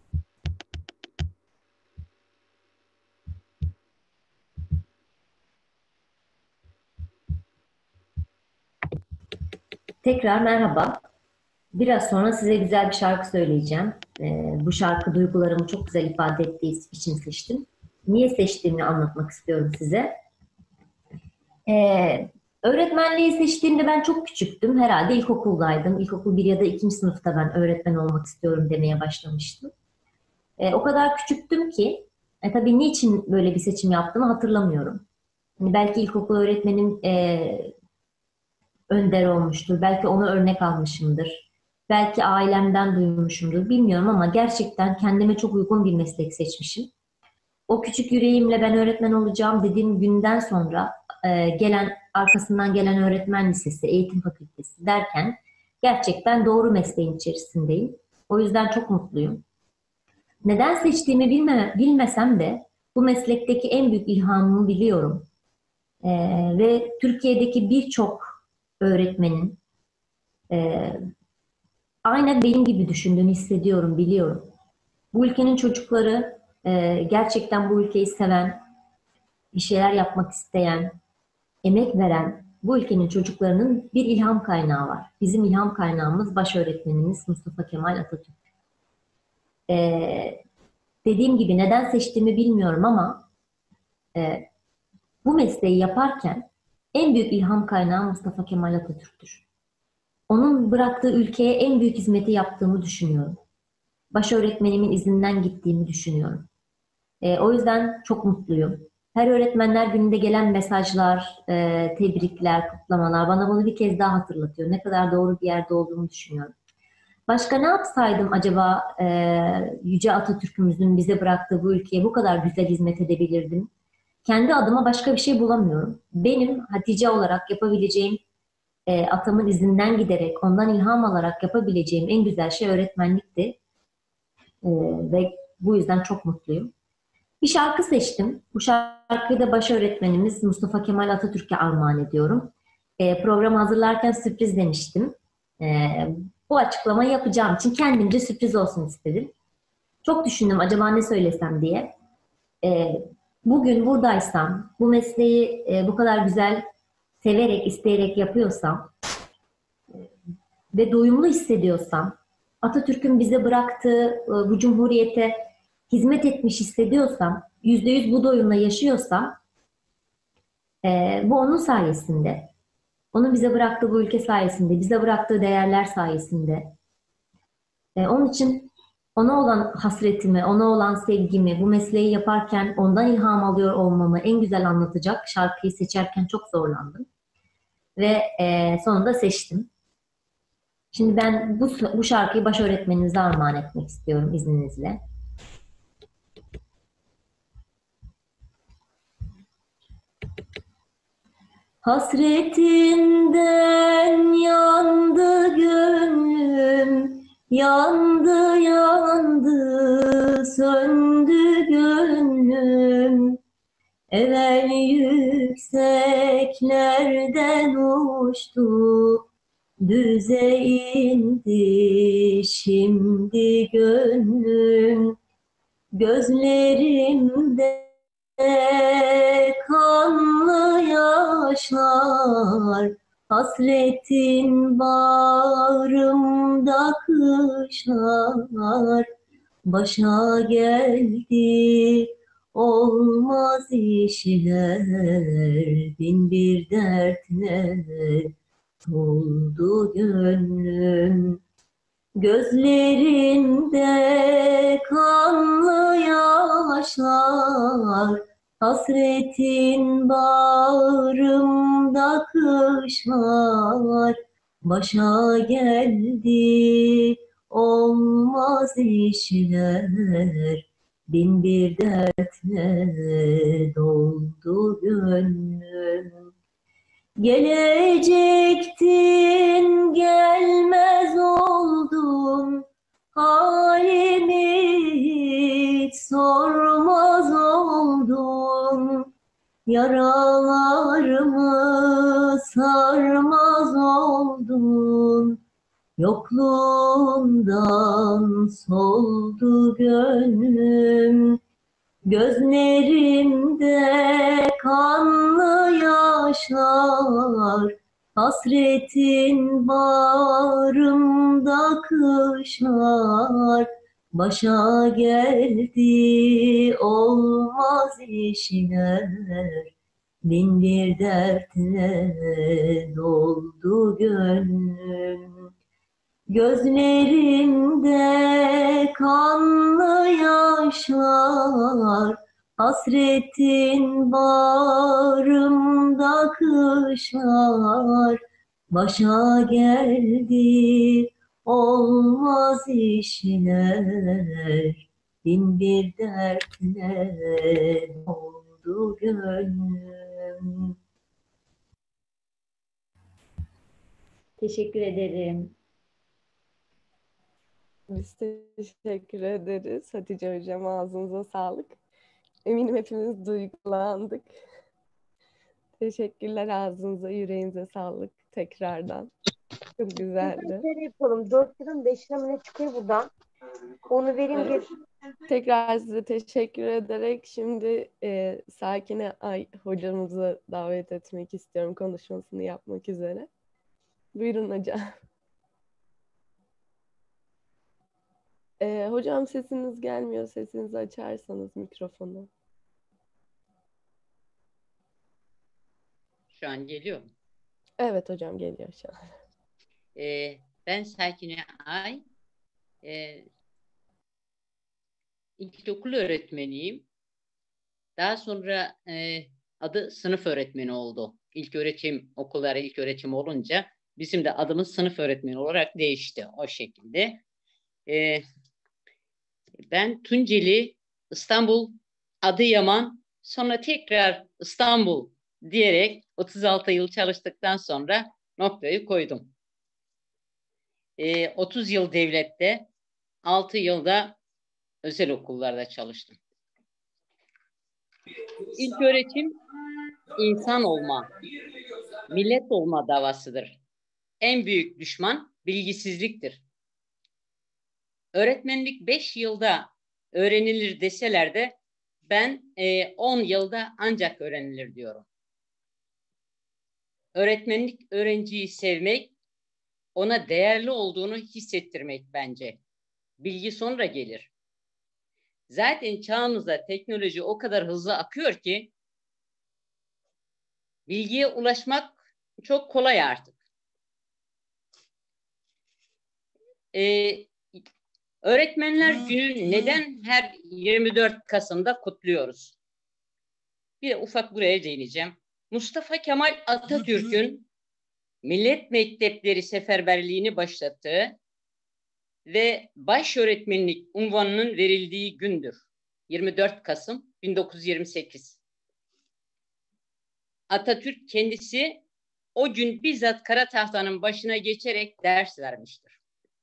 Tekrar merhaba. Biraz sonra size güzel bir şarkı söyleyeceğim. Ee, bu şarkı duygularımı çok güzel ifade ettiği için seçtim. Niye seçtiğimi anlatmak istiyorum size. Ee, öğretmenliği seçtiğimde ben çok küçüktüm. Herhalde ilkokuldaydım. İlkokul bir ya da ikinci sınıfta ben öğretmen olmak istiyorum demeye başlamıştım. Ee, o kadar küçüktüm ki, e, tabii niçin böyle bir seçim yaptığımı hatırlamıyorum. Yani belki ilkokul öğretmenim e, önder olmuştur. Belki ona örnek almışımdır. Belki ailemden duymuşumdur. Bilmiyorum ama gerçekten kendime çok uygun bir meslek seçmişim. O küçük yüreğimle ben öğretmen olacağım dediğim günden sonra e, gelen arkasından gelen öğretmen lisesi, eğitim fakültesi derken gerçekten doğru mesleğin içerisindeyim. O yüzden çok mutluyum. Neden seçtiğimi bilme, bilmesem de bu meslekteki en büyük ilhamımı biliyorum. E, ve Türkiye'deki birçok öğretmenin e, aynen benim gibi düşündüğünü hissediyorum, biliyorum. Bu ülkenin çocukları e, gerçekten bu ülkeyi seven, bir şeyler yapmak isteyen, emek veren bu ülkenin çocuklarının bir ilham kaynağı var. Bizim ilham kaynağımız baş öğretmenimiz Mustafa Kemal Atatürk. E, dediğim gibi neden seçtiğimi bilmiyorum ama e, bu mesleği yaparken en büyük ilham kaynağı Mustafa Kemal Atatürk'tür. Onun bıraktığı ülkeye en büyük hizmeti yaptığımı düşünüyorum. Baş öğretmenimin izinden gittiğimi düşünüyorum. E, o yüzden çok mutluyum. Her öğretmenler gününde gelen mesajlar, e, tebrikler, kutlamalar bana bunu bir kez daha hatırlatıyor. Ne kadar doğru bir yerde olduğumu düşünüyorum. Başka ne yapsaydım acaba e, Yüce Atatürk'ümüzün bize bıraktığı bu ülkeye bu kadar güzel hizmet edebilirdim? Kendi adıma başka bir şey bulamıyorum. Benim Hatice olarak yapabileceğim, e, atamın izinden giderek, ondan ilham alarak yapabileceğim en güzel şey öğretmenlikti. E, ve bu yüzden çok mutluyum. Bir şarkı seçtim. Bu şarkıyı da baş öğretmenimiz Mustafa Kemal Atatürk'e armağan ediyorum. E, programı hazırlarken sürpriz demiştim. E, bu açıklamayı yapacağım için kendimce sürpriz olsun istedim. Çok düşündüm acaba ne söylesem diye. E, bugün buradaysam, bu mesleği e, bu kadar güzel severek, isteyerek yapıyorsam e, ve doyumlu hissediyorsam, Atatürk'ün bize bıraktığı e, bu cumhuriyete hizmet etmiş hissediyorsam, yüzde yüz bu doyumla yaşıyorsam, e, bu onun sayesinde. Onun bize bıraktığı bu ülke sayesinde, bize bıraktığı değerler sayesinde. E, onun için ona olan hasretimi, ona olan sevgimi, bu mesleği yaparken ondan ilham alıyor olmamı en güzel anlatacak şarkıyı seçerken çok zorlandım. Ve e, sonunda seçtim. Şimdi ben bu, bu şarkıyı baş öğretmeninize armağan etmek istiyorum izninizle. Hasretinden yandı gönlüm, yandı yandı söndü gönlüm. Evvel yükseklerden uçtu, düze indi şimdi gönlüm. Gözlerimde kanlı yaşlar, hasretin bağrımda kışlar. Başa geldi olmaz işler, bin bir dertle doldu gönlüm. Gözlerinde kanlı yaşlar, hasretin bağrımda kışlar. Başa geldi olmaz işler, bin bir dertle doldu gönlüm. Gelecektin gelmez oldun, halimi hiç sormaz oldun. Yaralarımı sarmaz oldun. olsun, yokluğundan soldu gönlüm. Gözlerimde kanlı yaşlar, hasretin bağrımda kışlar. Başa geldi olmaz işler, bin bir dertle doldu gönlüm. Gözlerimde kanlı yaşlar, hasretin bağrımda kışlar. Başa geldi olmaz işler, bin bir dertle doldu gönlüm. Teşekkür ederim. Biz teşekkür ederiz Hatice Hocam. Ağzınıza sağlık. Eminim hepimiz duygulandık. Teşekkürler, ağzınıza, yüreğinize sağlık tekrardan. Çok güzeldi. Şöyle yapalım. Dört liranın beş lira mı ne çıkıyor buradan? Onu vereyim. Evet. Tekrar size teşekkür ederek şimdi e, Sakine Ay hocamızı davet etmek istiyorum konuşmasını yapmak üzere. Buyurun hocam. E, hocam sesiniz gelmiyor. Sesinizi açarsanız mikrofonu. Şu an geliyor mu? Evet hocam, geliyor şu an. Ee, ben Sakine Ay. Ee, İlkokul öğretmeniyim. Daha sonra e, adı sınıf öğretmeni oldu. İlk öğretim okulları ilk öğretim olunca bizim de adımız sınıf öğretmeni olarak değişti o şekilde. Ee, ben Tunceli, İstanbul, Adıyaman, sonra tekrar İstanbul diyerek otuz altı yıl çalıştıktan sonra noktayı koydum. Ee, otuz yıl devlette, altı yılda özel okullarda çalıştım. İlk öğretim insan olma, millet olma davasıdır. En büyük düşman bilgisizliktir. Öğretmenlik beş yılda öğrenilir deseler de ben e, on yılda ancak öğrenilir diyorum. Öğretmenlik öğrenciyi sevmek, ona değerli olduğunu hissettirmek bence. Bilgi sonra gelir. Zaten çağımızda teknoloji o kadar hızlı akıyor ki bilgiye ulaşmak çok kolay artık. Ee, öğretmenler Günü neden her yirmi dört Kasım'da kutluyoruz? Bir de ufak buraya değineceğim. Mustafa Kemal Atatürk'ün millet mektepleri seferberliğini başlattığı ve başöğretmenlik unvanının verildiği gündür. yirmi dört Kasım bin dokuz yüz yirmi sekiz. Atatürk kendisi o gün bizzat kara tahtanın başına geçerek ders vermiştir.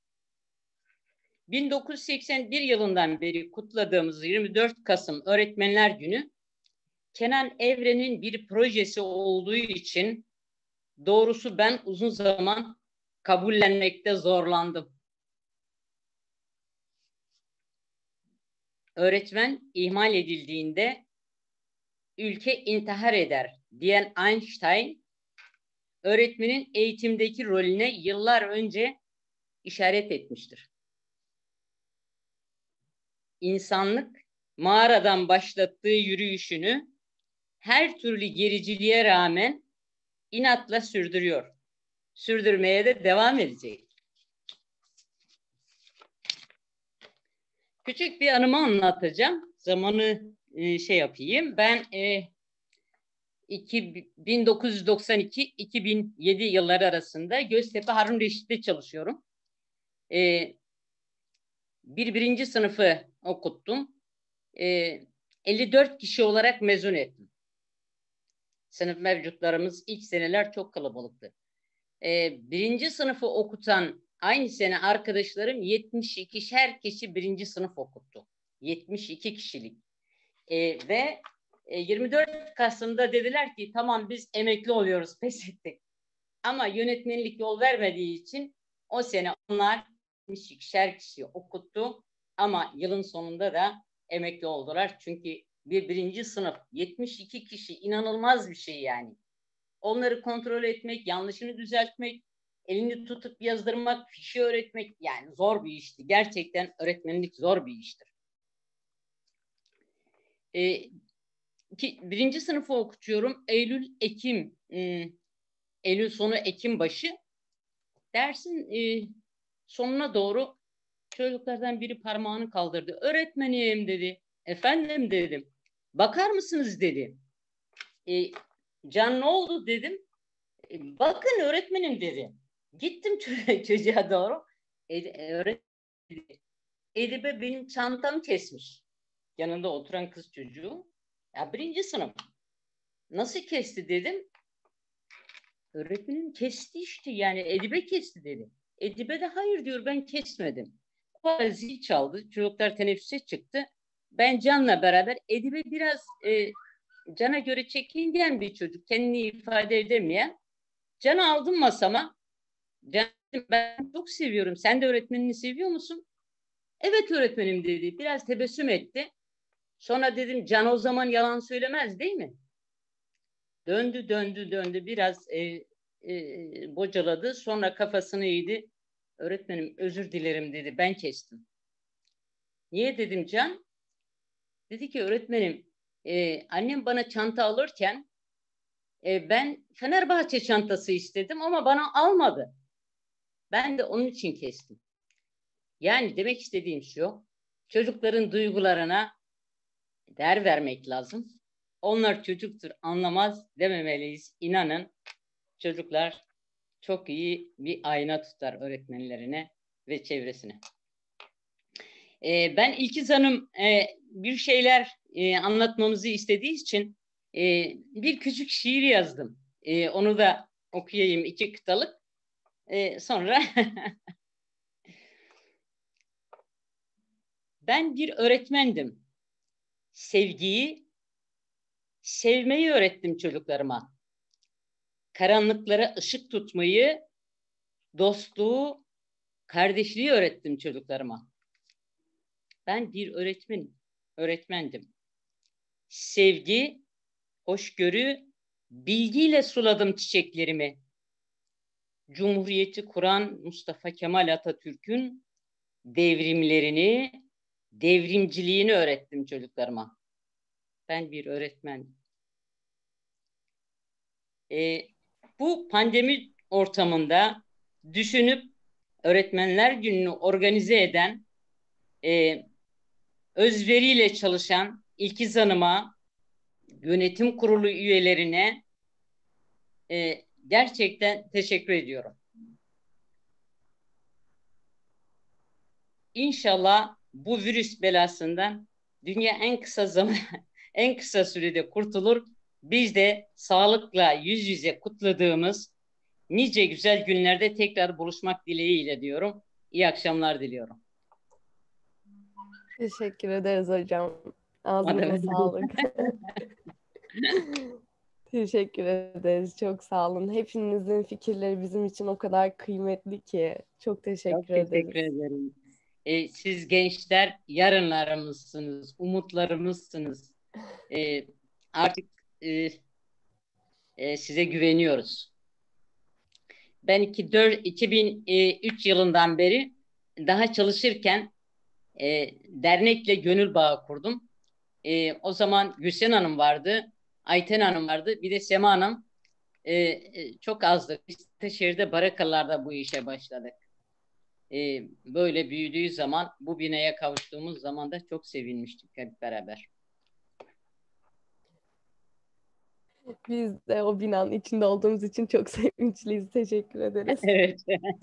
bin dokuz yüz seksen bir yılından beri kutladığımız yirmi dört Kasım Öğretmenler Günü, Kenan Evren'in bir projesi olduğu için doğrusu ben uzun zaman kabullenmekte zorlandım. Öğretmen ihmal edildiğinde ülke intihar eder diyen Einstein, öğretmenin eğitimdeki rolüne yıllar önce işaret etmiştir. İnsanlık mağaradan başlattığı yürüyüşünü her türlü gericiliğe rağmen inatla sürdürüyor. Sürdürmeye de devam edecek. Küçük bir anımı anlatacağım. Zamanı e, şey yapayım. Ben e, bin dokuz yüz doksan iki iki bin yedi yılları arasında Göztepe Harun Reşit'te çalışıyorum. E, bir birinci sınıfı okuttum. E, elli dört kişi olarak mezun ettim. Sınıf mevcutlarımız ilk seneler çok kalabalıktı. E, birinci sınıfı okutan aynı sene arkadaşlarım yetmiş ikişer kişi birinci sınıf okuttu. yetmiş iki kişilik. E, ve e, yirmi dört Kasım'da dediler ki tamam biz emekli oluyoruz, pes ettik. Ama yönetmenlik yol vermediği için O sene onlar yetmiş ikişer kişi okuttu ama yılın sonunda da emekli oldular. Çünkü bir birinci sınıf yetmiş iki kişi inanılmaz bir şey yani. Onları kontrol etmek, yanlışını düzeltmek, elini tutup yazdırmak, fişi öğretmek yani zor bir işti. Gerçekten öğretmenlik zor bir iştir. Ee, ki, birinci sınıfı okutuyorum. Eylül, Ekim, hmm, Eylül sonu, Ekim başı. Dersin e, sonuna doğru çocuklardan biri parmağını kaldırdı. Öğretmenim dedi. Efendim dedim. Bakar mısınız dedi. E, Can ne oldu dedim. E, bakın öğretmenim dedi. Gittim çocuğa doğru. E, öğretmenim Edibe benim çantam kesmiş. Yanında oturan kız çocuğu. Ya birinci sınıf. Nasıl kesti dedim. Öğretmenim kesti işte yani Edibe kesti dedi. Edibe de hayır diyor ben kesmedim. O ara zil çaldı. Çocuklar teneffüse çıktı. Ben Can'la beraber Edibe biraz e, Can'a göre çekingen bir çocuk. Kendini ifade edemeyen. Can'ı aldım masama. Can ben çok seviyorum. Sen de öğretmenini seviyor musun? Evet öğretmenim dedi. Biraz tebessüm etti. Sonra dedim Can o zaman yalan söylemez değil mi? Döndü döndü döndü biraz e, e, bocaladı. Sonra kafasını eğdi. Öğretmenim özür dilerim dedi. Ben kestim. Niye dedim Can? Dedi ki öğretmenim e, annem bana çanta alırken e, ben Fenerbahçe çantası istedim ama bana almadı. Ben de onun için kestim. Yani demek istediğim şu. Çocukların duygularına değer vermek lazım. Onlar çocuktur, anlamaz dememeliyiz. İnanın çocuklar çok iyi bir ayna tutar öğretmenlerine ve çevresine. Ee, ben İlkiz Hanım e, bir şeyler e, anlatmamızı istediği için e, bir küçük şiir yazdım. E, onu da okuyayım iki kıtalık. E, sonra ben bir öğretmendim. Sevgiyi, sevmeyi öğrettim çocuklarıma. Karanlıklara ışık tutmayı, dostluğu, kardeşliği öğrettim çocuklarıma. Ben bir öğretmenim, öğretmendim. Sevgi, hoşgörü, bilgiyle suladım çiçeklerimi. Cumhuriyeti kuran Mustafa Kemal Atatürk'ün devrimlerini, devrimciliğini öğrettim çocuklarıma. Ben bir öğretmendim. Ee, bu pandemi ortamında düşünüp Öğretmenler Günü'nü organize eden, e, özveriyle çalışan İlkiz Hanım'a, yönetim kurulu üyelerine e, gerçekten teşekkür ediyorum. İnşallah bu virüs belasından dünya en kısa zaman, en kısa sürede kurtulur. Biz de sağlıkla yüz yüze kutladığımız nice güzel günlerde tekrar buluşmak dileğiyle diyorum. İyi akşamlar diliyorum. Teşekkür ederiz hocam. Ağzınıza sağlık. Teşekkür ederiz. Çok sağ olun. Hepinizin fikirleri bizim için o kadar kıymetli ki. Çok teşekkür Çok teşekkür ederiz. ederim. Ee, siz gençler yarınlarımızsınız, umutlarımızsınız. Ee, artık e, e, size güveniyoruz. Ben iki bin üç yılından beri daha çalışırken e, dernekle gönül bağı kurdum. E, o zaman Gülsen Hanım vardı, Ayten Hanım vardı, bir de Sema Hanım. E, e, çok azdı. Biz Teşehir'de barakalarda bu işe başladık. E, böyle büyüdüğü zaman, bu binaya kavuştuğumuz zaman da çok sevinmiştik hep beraber. Biz de o binanın içinde olduğumuz için çok sevinçliyiz. Teşekkür ederiz. Evet.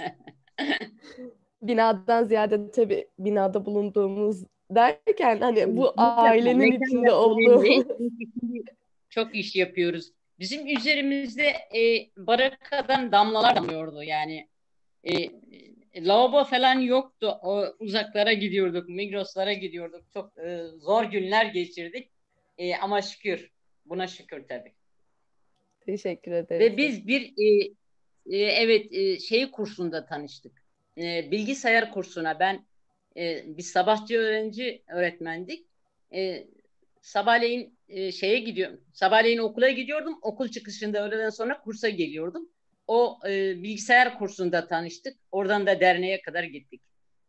Binadan ziyade tabii binada bulunduğumuz derken hani bu Mutlaka, ailenin mekan içinde da olduğu. önemli. Çünkü çok iş yapıyoruz. Bizim üzerimizde e, barakadan damlalar damlıyordu yani. E, e, lavabo falan yoktu. O uzaklara gidiyorduk, Migros'lara gidiyorduk. Çok e, zor günler geçirdik. E, ama şükür, buna şükür tabii. Teşekkür ederiz. Ve biz bir e, e, evet e, şey kursunda tanıştık. e, bilgisayar kursuna ben e, biz sabahçı öğrenci öğretmendik. E, sabahleyin e, şeye gidiyorum. Sabahleyin okula gidiyordum. Okul çıkışında öğleden sonra kursa geliyordum. O e, bilgisayar kursunda tanıştık. Oradan da derneğe kadar gittik.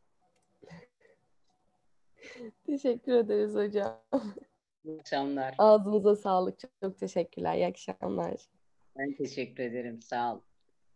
Teşekkür ederiz hocam. İyi akşamlar. Ağzınıza sağlık. Çok, çok teşekkürler. İyi akşamlar. Ben teşekkür ederim. Sağ ol.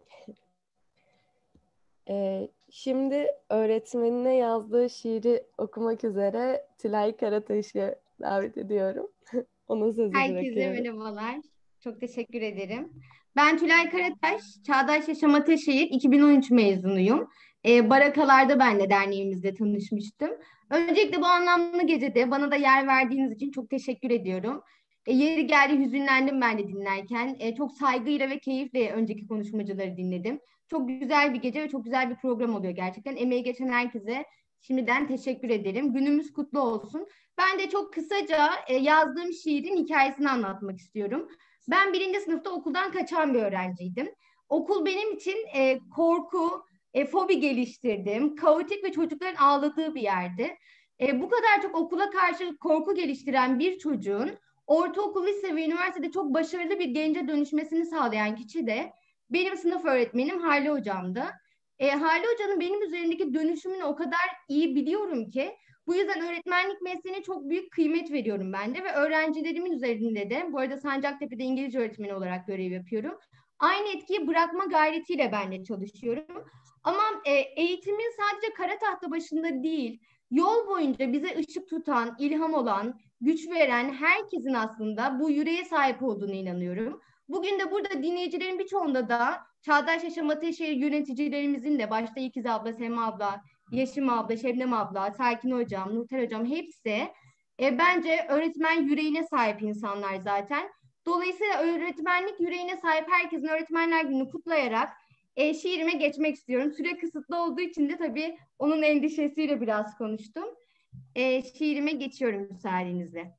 Ee, şimdi öğretmenine yazdığı şiiri okumak üzere Tülay Karataş'ı davet ediyorum. Ona sözü Herkese bırakıyorum. merhabalar. Çok teşekkür ederim. Ben Tülay Karataş, Çağdaş Yaşam Ataşehir iki bin on üç mezunuyum. Ee, Barakalar'da ben de derneğimizde tanışmıştım. Öncelikle bu anlamlı gecede bana da yer verdiğiniz için çok teşekkür ediyorum. E, yeri geldi hüzünlendim ben de dinlerken. E, çok saygıyla ve keyifle önceki konuşmacıları dinledim. Çok güzel bir gece ve çok güzel bir program oluyor gerçekten. Emeği geçen herkese şimdiden teşekkür ederim. Günümüz kutlu olsun. Ben de çok kısaca e, yazdığım şiirin hikayesini anlatmak istiyorum. Ben birinci sınıfta okuldan kaçan bir öğrenciydim. Okul benim için e, korku, e, fobi geliştirdim. Kaotik ve çocukların ağladığı bir yerdi. E, bu kadar çok okula karşı korku geliştiren bir çocuğun ortaokul, lise ve üniversitede çok başarılı bir gence dönüşmesini sağlayan kişi de benim sınıf öğretmenim Hale Hocam'dı. E, Hale Hoca'nın benim üzerindeki dönüşümünü o kadar iyi biliyorum ki bu yüzden öğretmenlik mesleğine çok büyük kıymet veriyorum ben de ve öğrencilerimin üzerinde de, bu arada Sancaktepe'de İngilizce öğretmeni olarak görev yapıyorum. Aynı etkiyi bırakma gayretiyle ben de çalışıyorum. Ama e, eğitimin sadece kara tahta başında değil, yol boyunca bize ışık tutan, ilham olan, güç veren herkesin aslında bu yüreğe sahip olduğunu inanıyorum. Bugün de burada dinleyicilerin birçoğunda da Çağdaş Yaşam Ataşehir yöneticilerimizin de başta İkiz abla, Sema abla, Yeşim abla, Şebnem abla, Sakin hocam, Nurten hocam hepsi e, bence öğretmen yüreğine sahip insanlar zaten. Dolayısıyla öğretmenlik yüreğine sahip herkesin Öğretmenler Günü'nü kutlayarak e, şiirime geçmek istiyorum. Süre kısıtlı olduğu için de tabii onun endişesiyle biraz konuştum. E, şiirime geçiyorum müsaadenizle.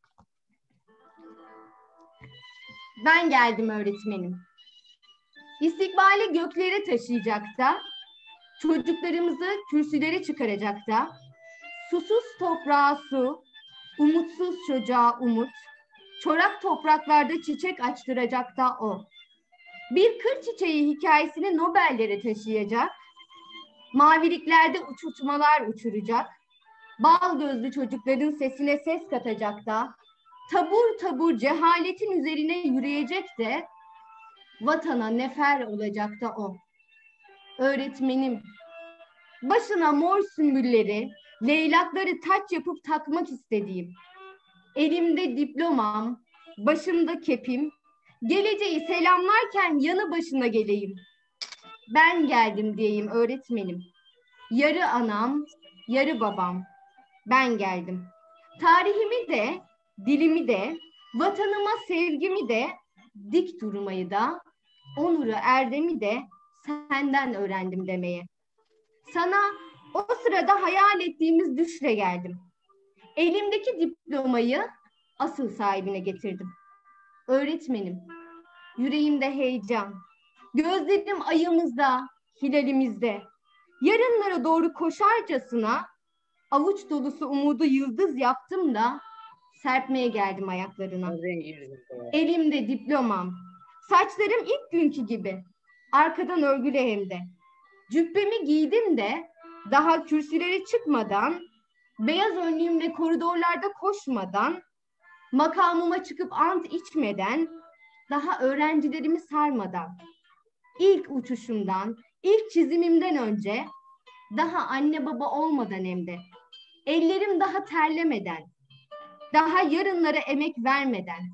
Ben geldim öğretmenim. İstikbali göklere taşıyacak da, çocuklarımızı kürsülere çıkaracak da, susuz toprağa su, umutsuz çocuğa umut, çorak topraklarda çiçek açtıracak da o. Bir kır çiçeği hikayesini Nobel'lere taşıyacak, maviliklerde uçurtmalar uçuracak, bal gözlü çocukların sesine ses katacak da, tabur tabur cehaletin üzerine yürüyecek de, vatana nefer olacak da o. Öğretmenim, başına mor sümbülleri, leylakları taç yapıp takmak istediğim, elimde diplomam, başımda kepim, geleceği selamlarken yanı başına geleyim. Ben geldim diyeyim öğretmenim. Yarı anam, yarı babam. Ben geldim. Tarihimi de, dilimi de, vatanıma sevgimi de, dik durmayı da, onuru erdemi de senden öğrendim demeye. Sana o sırada hayal ettiğimiz düşle geldim. Elimdeki diplomayı asıl sahibine getirdim. Öğretmenim, yüreğimde heyecan, gözlerim ayımızda, hilalimizde. Yarınlara doğru koşarcasına avuç dolusu umudu yıldız yaptım da serpmeye geldim ayaklarına. Elimde diplomam, saçlarım ilk günkü gibi, arkadan örgülü hem de. Cübbemi giydim de daha kürsülere çıkmadan, beyaz önlüğümle koridorlarda koşmadan, makamıma çıkıp ant içmeden, daha öğrencilerimi sarmadan, ilk uçuşumdan, ilk çizimimden önce, daha anne baba olmadan hem de, ellerim daha terlemeden, daha yarınlara emek vermeden,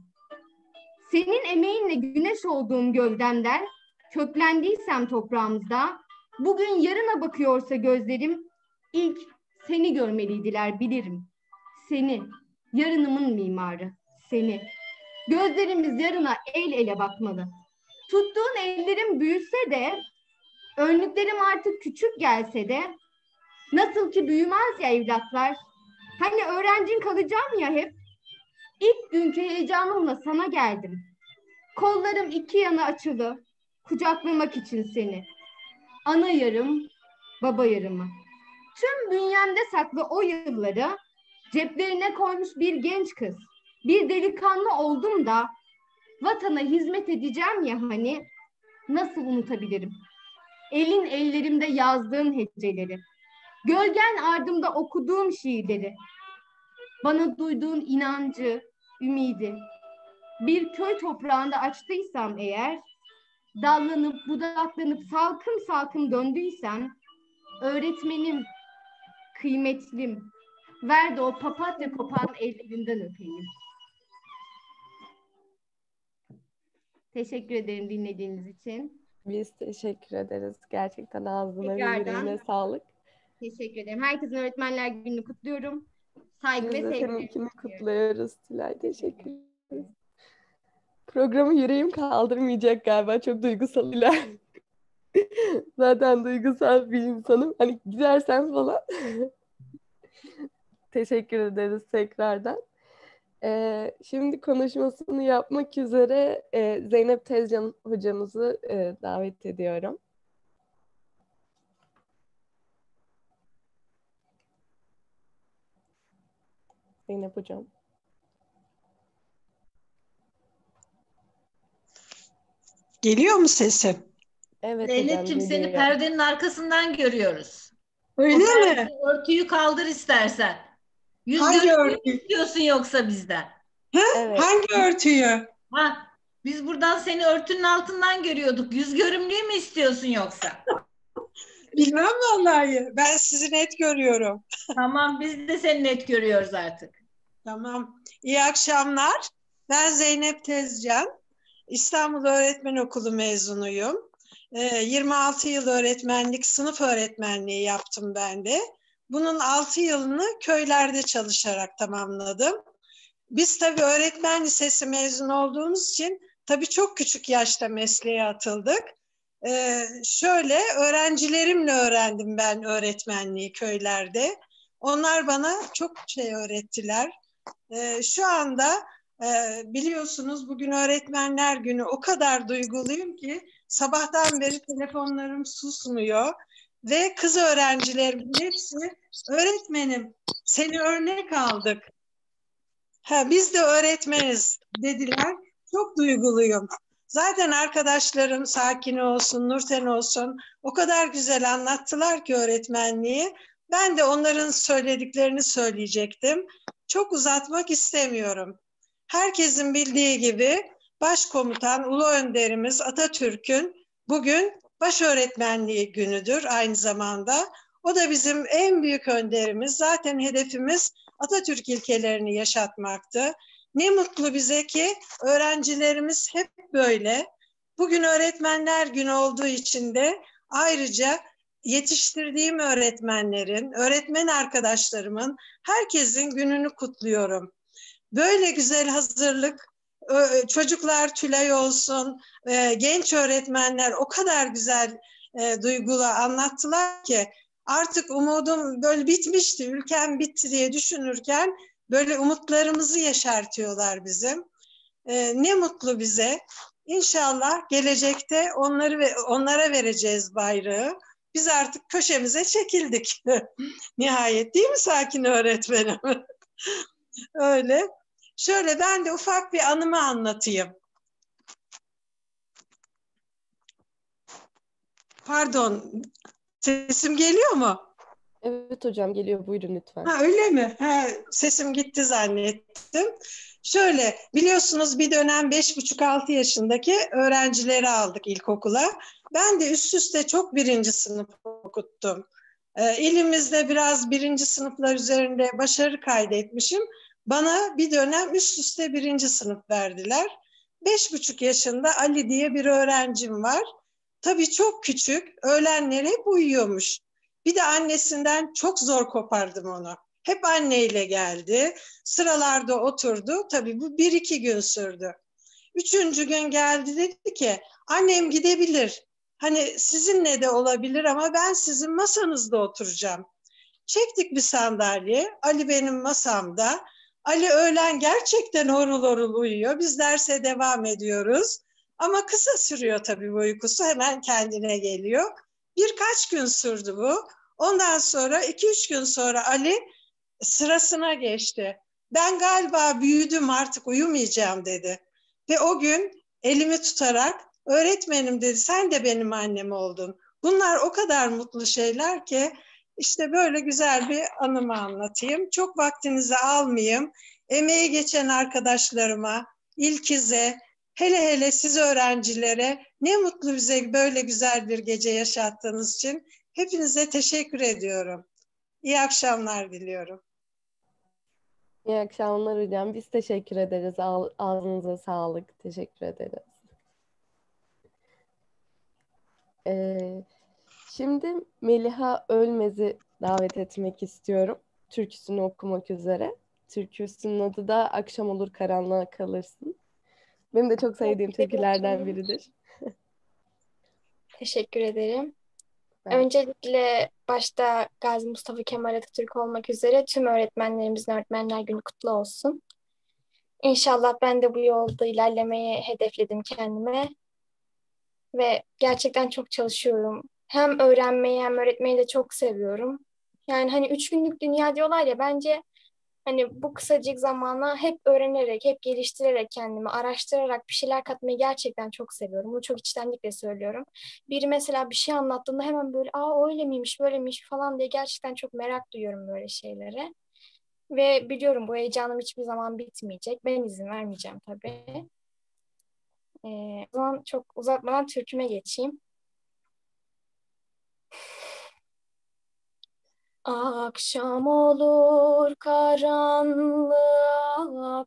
senin emeğinle güneş olduğum gövdemden köklendiysem toprağımızda, bugün yarına bakıyorsa gözlerim, ilk seni görmeliydiler bilirim. Seni, yarınımın mimarı, seni. Gözlerimiz yarına el ele bakmalı. Tuttuğun ellerim büyüse de, önlüklerim artık küçük gelse de, nasıl ki büyümez ya evlatlar, hani öğrencin kalacağım ya hep, ilk günkü heyecanımla sana geldim. Kollarım iki yana açılı, kucaklamak için seni. Ana yarım, baba yarımı. Tüm bünyemde saklı o yılları ceplerine koymuş bir genç kız. Bir delikanlı oldum da vatana hizmet edeceğim ya hani, nasıl unutabilirim? Elin ellerimde yazdığın heceleri, gölgen ardımda okuduğum şiirleri, bana duyduğun inancı, ümidi, bir köy toprağında açtıysam eğer, dallanıp budaklanıp salkım salkım döndüysem, öğretmenim, kıymetlim, ver de o papatya kopan ellerinden öpeyim. Teşekkür ederim dinlediğiniz için. Biz teşekkür ederiz. Gerçekten ağzına ve Tekrardan yüreğine sağlık. teşekkür ederim. Herkesin Öğretmenler Günü'nü kutluyorum. Saygı Biz ve de sevgilerimi seninkini sunuyorum. kutluyoruz Tülay. Teşekkür ederiz. Programı yüreğim kaldırmayacak galiba. Çok duygusal iler. Zaten duygusal bir insanım. Hani gidersen falan. Teşekkür ederiz tekrardan. Ee, şimdi konuşmasını yapmak üzere e, Zeynep Tezcan hocamızı e, davet ediyorum. Zeynep hocam. Geliyor mu sesim? Evet hocam, Zeynep'ciğim seni geliyor. perdenin arkasından görüyoruz. Öyle O mi? perde, örtüyü kaldır istersen. Yüz Hangi görümlüğü mü örtü? istiyorsun yoksa bizden? Ha? Evet. Hangi örtüyü? Ha, biz buradan seni örtünün altından görüyorduk. Yüz görümlüğü mü istiyorsun yoksa? Bilmem vallahi. Ben sizi net görüyorum. Tamam, biz de seni net görüyoruz artık. Tamam. İyi akşamlar. Ben Zeynep Tezcan. İstanbul Öğretmen Okulu mezunuyum. Ee, yirmi altı yıl öğretmenlik, sınıf öğretmenliği yaptım ben de. Bunun altı yılını köylerde çalışarak tamamladım. Biz tabii öğretmen lisesi mezun olduğumuz için tabii çok küçük yaşta mesleğe atıldık. Ee, şöyle öğrencilerimle öğrendim ben öğretmenliği köylerde. Onlar bana çok şey öğrettiler. Ee, şu anda e, biliyorsunuz bugün Öğretmenler Günü, o kadar duyguluyum ki sabahtan beri telefonlarım susmuyor. Ve kız öğrencilerimin hepsi öğretmenim seni örnek aldık. Ha, biz de öğretmeniz dediler. Çok duyguluyum. Zaten arkadaşlarım Sakin olsun, Nurten olsun o kadar güzel anlattılar ki öğretmenliği. Ben de onların söylediklerini söyleyecektim. Çok uzatmak istemiyorum. Herkesin bildiği gibi Başkomutan Ulu Önderimiz Atatürk'ün bugün başöğretmenliği günüdür aynı zamanda. O da bizim en büyük önderimiz. Zaten hedefimiz Atatürk ilkelerini yaşatmaktı. Ne mutlu bize ki öğrencilerimiz hep böyle. Bugün Öğretmenler Günü olduğu için de ayrıca yetiştirdiğim öğretmenlerin, öğretmen arkadaşlarımın, herkesin gününü kutluyorum. Böyle güzel hazırlık, çocuklar Tülay olsun, genç öğretmenler o kadar güzel duygulu anlattılar ki artık umudum böyle bitmişti, ülkem bitti diye düşünürken böyle umutlarımızı yeşertiyorlar bizim. Ne mutlu bize. İnşallah gelecekte onları ve onlara vereceğiz bayrağı. Biz artık köşemize çekildik. Nihayet değil mi Sakin öğretmenim? Öyle. Şöyle ben de ufak bir anımı anlatayım. Pardon, sesim geliyor mu? Evet hocam geliyor, buyurun lütfen. Ha, öyle mi? Ha, sesim gitti zannettim. Şöyle biliyorsunuz bir dönem beş buçuk altı yaşındaki öğrencileri aldık ilkokula. Ben de üst üste çok birinci sınıf okuttum. Ee, elimizde biraz birinci sınıflar üzerinde başarı kaydetmişim. Bana bir dönem üst üste birinci sınıf verdiler. Beş buçuk yaşında Ali diye bir öğrencim var. Tabii çok küçük, öğlenleri hep uyuyormuş. Bir de annesinden çok zor kopardım onu. Hep anneyle geldi, sıralarda oturdu. Tabii bu bir iki gün sürdü. Üçüncü gün geldi, dedi ki annem gidebilir. Hani sizinle de olabilir ama ben sizin masanızda oturacağım. Çektik bir sandalye, Ali benim masamda. Ali öğlen gerçekten horul horul uyuyor. Biz derse devam ediyoruz. Ama kısa sürüyor tabii bu uykusu, hemen kendine geliyor. Birkaç gün sürdü bu. Ondan sonra iki üç gün sonra Ali sırasına geçti. Ben galiba büyüdüm, artık uyumayacağım dedi. Ve o gün elimi tutarak öğretmenim dedi, sen de benim annem oldun. Bunlar o kadar mutlu şeyler ki işte böyle güzel bir anımı anlatayım. Çok vaktinizi almayayım. Emeği geçen arkadaşlarıma, İlkiz'e, hele hele siz öğrencilere ne mutlu bize böyle güzel bir gece yaşattığınız için hepinize teşekkür ediyorum. İyi akşamlar diliyorum. İyi akşamlar hocam. Biz teşekkür ederiz. Ağ- Ağzınıza sağlık. Teşekkür ederiz. Ee, şimdi Meliha Ölmez'i davet etmek istiyorum. Türküsünü okumak üzere. Türküsünün adı da Akşam Olur Karanlığa Kalırsın. Benim de çok sevdiğim türkülerden biridir. Teşekkür ederim. Ben- Öncelikle başta Gazi Mustafa Kemal Atatürk olmak üzere tüm öğretmenlerimizin Öğretmenler Günü kutlu olsun. İnşallah ben de bu yolda ilerlemeyi hedefledim kendime ve gerçekten çok çalışıyorum. Hem öğrenmeyi hem öğretmeyi de çok seviyorum. Yani hani üç günlük dünya diyorlar ya, bence hani bu kısacık zamana hep öğrenerek, hep geliştirerek kendimi, araştırarak bir şeyler katmayı gerçekten çok seviyorum. Bunu çok içtenlikle söylüyorum. Biri mesela bir şey anlattığında hemen böyle aa öyle miymiş, böyle miymiş falan diye gerçekten çok merak duyuyorum böyle şeylere. Ve biliyorum bu heyecanım hiçbir zaman bitmeyecek. Ben izin vermeyeceğim tabii. Ee, o zaman çok uzatmadan türküme geçeyim. Akşam olur karanlığa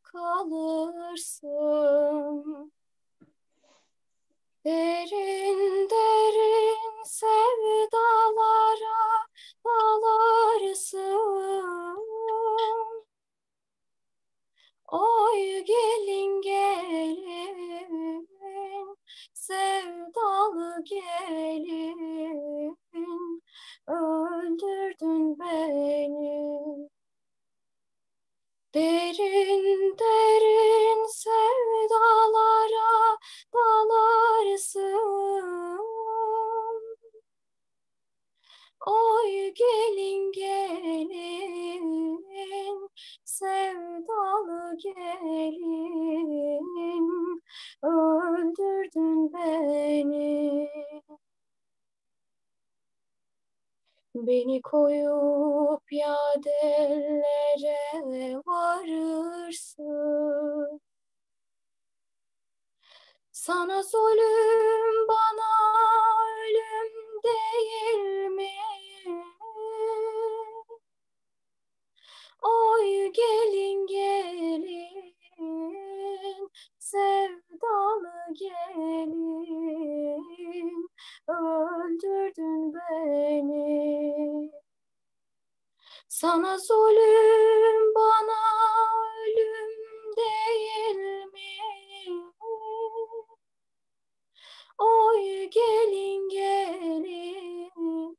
kalırsın. Derin derin sevdalara dalarsın. Oy gelin gelin, sevdalı gelin, öldürdün beni. Derin derin sevdalara dalarsın. Oy gelin gelin, sevdalı gelin, öldürdün beni. Beni koyup yadellere varırsın. Sana zulüm, bana ölüm değil mi? Oy gelin gelin, sevdalı gelin, öldürdün beni. Sana zulüm, bana ölüm değil mi? Oy gelin gelin,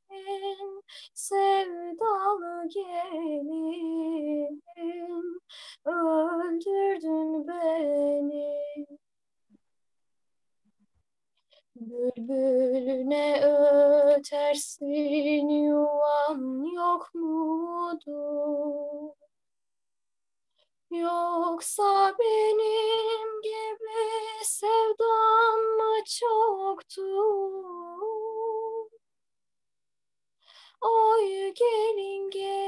sevdalı gelin, öldürdün beni. Bülbülüne ötersin, yuvan yok mudur? Yoksa benim gibi sevdam mı çoktur? Oy gelin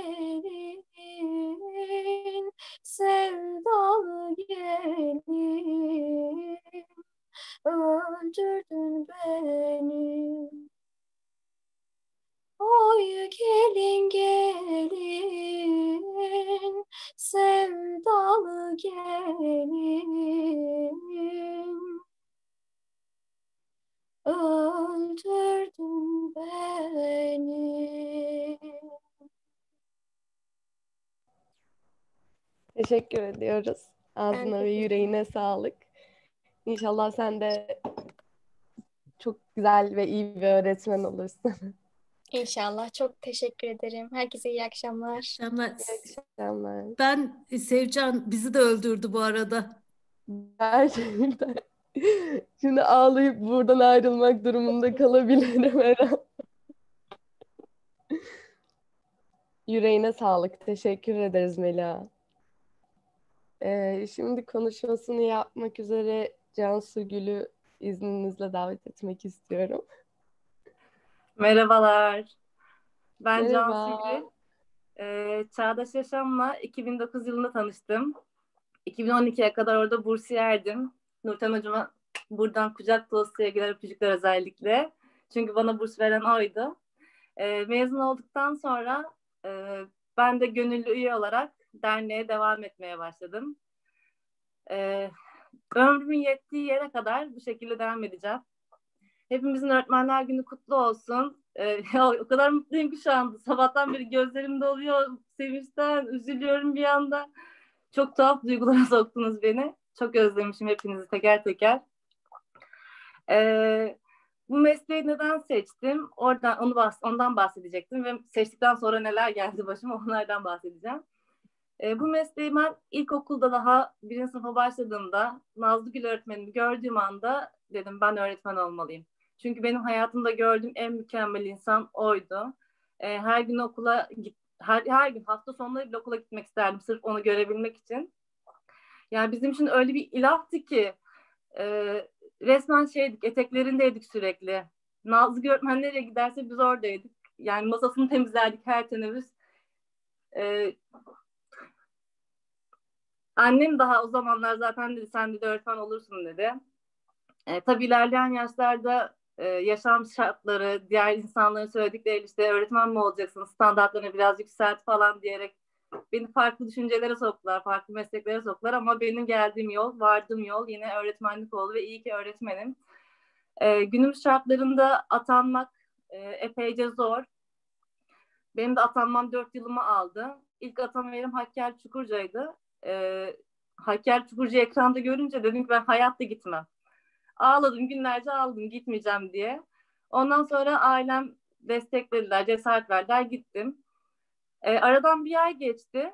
gelin, sevdalı gelin, öldürdün beni. Oy gelin gelin, sevdalı gelin, öldürdün beni. Teşekkür ediyoruz. Ağzına ve yüreğine sağlık. İnşallah sen de çok güzel ve iyi bir öğretmen olursun. İnşallah. Çok teşekkür ederim. Herkese iyi akşamlar. akşamlar. İyi akşamlar. Ben Sevcan bizi de öldürdü bu arada. Gerçekten. Şimdi ağlayıp buradan ayrılmak durumunda kalabilirim her an. Yüreğine sağlık. Teşekkür ederiz Melia. Ee, şimdi konuşmasını yapmak üzere Cansu Gül'ü izninizle davet etmek istiyorum. Merhabalar. Ben Cansu Merhaba. Gül. Ee, Çağdaş Yaşam'la iki bin dokuz yılında tanıştım. iki bin on ikiye kadar orada bursiyerdim. Nurten Hocama buradan kucak dolusu sevgiler, öpücükler özellikle. Çünkü bana burs veren oydu. Ee, mezun olduktan sonra e, ben de gönüllü üye olarak derneğe devam etmeye başladım. Ee, ömrümün yettiği yere kadar bu şekilde devam edeceğim. Hepimizin Öğretmenler Günü kutlu olsun. Ee, ya, o kadar mutluyum ki şu anda. Sabahtan beri gözlerim doluyor. Sevinçten üzülüyorum bir anda. Çok tuhaf duygulara soktunuz beni. Çok özlemişim hepinizi teker teker. Ee, bu mesleği neden seçtim? Oradan onu bahs- ondan bahsedecektim ve seçtikten sonra neler geldi başıma onlardan bahsedeceğim. Ee, bu mesleği ben ilkokulda daha birinci sınıfa başladığımda Nazlı Gül öğretmenimi gördüğüm anda dedim ben öğretmen olmalıyım. Çünkü benim hayatımda gördüğüm en mükemmel insan oydu. Ee, her gün okula git, her, her gün hafta sonları bile okula gitmek isterdim sırf onu görebilmek için. Yani bizim için öyle bir ilahtı ki e, resmen şeydik, eteklerindeydik sürekli. Nazlı Gül öğretmen nereye giderse biz oradaydık. Yani masasını temizlerdik her teneffüs. Ee, annem daha o zamanlar zaten dedi sen de öğretmen olursun dedi. E, tabii ilerleyen yaşlarda e, yaşam şartları, diğer insanların söyledikleri işte öğretmen mi olacaksın, standartlarını biraz yükselt falan diyerek beni farklı düşüncelere soktular, farklı mesleklere soktular ama benim geldiğim yol, vardığım yol yine öğretmenlik oldu ve iyi ki öğretmenim. E, günümüz şartlarında atanmak e, epeyce zor. Benim de atanmam dört yılımı aldı. İlk atama yerim Hakkari Çukurca'ydı. E, Hakkari Çukurca'yı ekranda görünce dedim ki ben hayatta gitmem. Ağladım, günlerce ağladım gitmeyeceğim diye. Ondan sonra ailem desteklediler, cesaret verdiler, gittim. E, aradan bir ay geçti.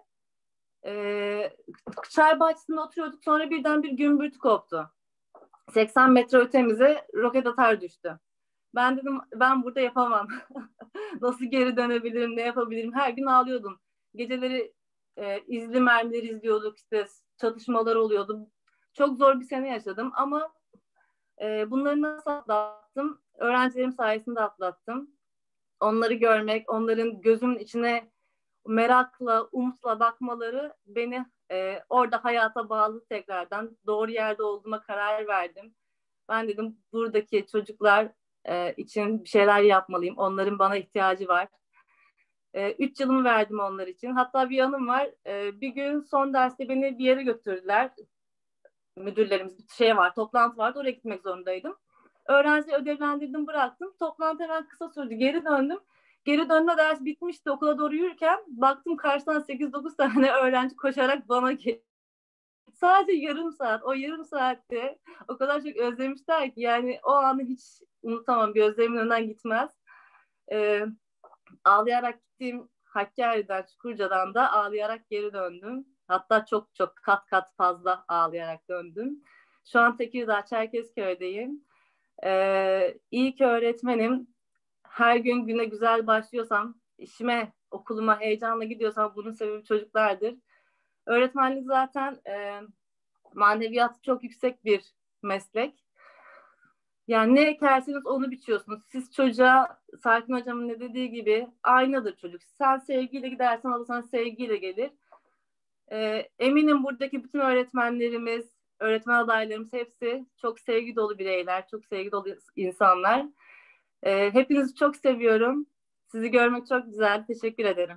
E, çay bahçesinde oturuyorduk, sonra birden bir gümbürtü koptu. seksen metre ötemize roket atar düştü. Ben dedim ben burada yapamam. Nasıl geri dönebilirim, ne yapabilirim? Her gün ağlıyordum. Geceleri e, izli mermileri izliyorduk, işte çatışmalar oluyordu. Çok zor bir sene yaşadım ama e, bunları nasıl atlattım? Öğrencilerim sayesinde atlattım. Onları görmek, onların gözümün içine merakla, umutla bakmaları beni e, orada hayata bağlı tekrardan doğru yerde olduğuma karar verdim. Ben dedim buradaki çocuklar e, için bir şeyler yapmalıyım. Onların bana ihtiyacı var. E, üç yılımı verdim onlar için. Hatta bir yanım var. E, bir gün son derste beni bir yere götürdüler. Müdürlerimiz bir şey var, toplantı vardı. Oraya gitmek zorundaydım. Öğrenciyi ödevlendirdim, bıraktım. Toplantı hemen kısa sürdü. Geri döndüm. Geri dönme ders bitmişti. Okula doğru yürürken baktım karşıdan sekiz dokuz tane öğrenci koşarak bana geliyor. Sadece yarım saat. O yarım saatte o kadar çok özlemişler ki yani o anı hiç unutamam. Gözlerimin önünden gitmez. Ee, ağlayarak gittiğim Hakkari'den, Çukurca'dan da ağlayarak geri döndüm. Hatta çok çok kat kat fazla ağlayarak döndüm. Şu an Tekirdağ Çerkezköy'deyim. Ee, iyi ki öğretmenim. Her gün güne güzel başlıyorsam, işime, okuluma heyecanla gidiyorsam bunun sebebi çocuklardır. Öğretmenlik zaten e, maneviyatı çok yüksek bir meslek. Yani ne ekerseniz onu biçiyorsunuz. Siz çocuğa, Sakin Hocam'ın ne dediği gibi aynadır çocuk. Sen sevgiyle gidersen o da sana sevgiyle gelir. E, eminim buradaki bütün öğretmenlerimiz, öğretmen adaylarımız hepsi çok sevgi dolu bireyler, çok sevgi dolu insanlar. E, hepinizi çok seviyorum. Sizi görmek çok güzel. Teşekkür ederim.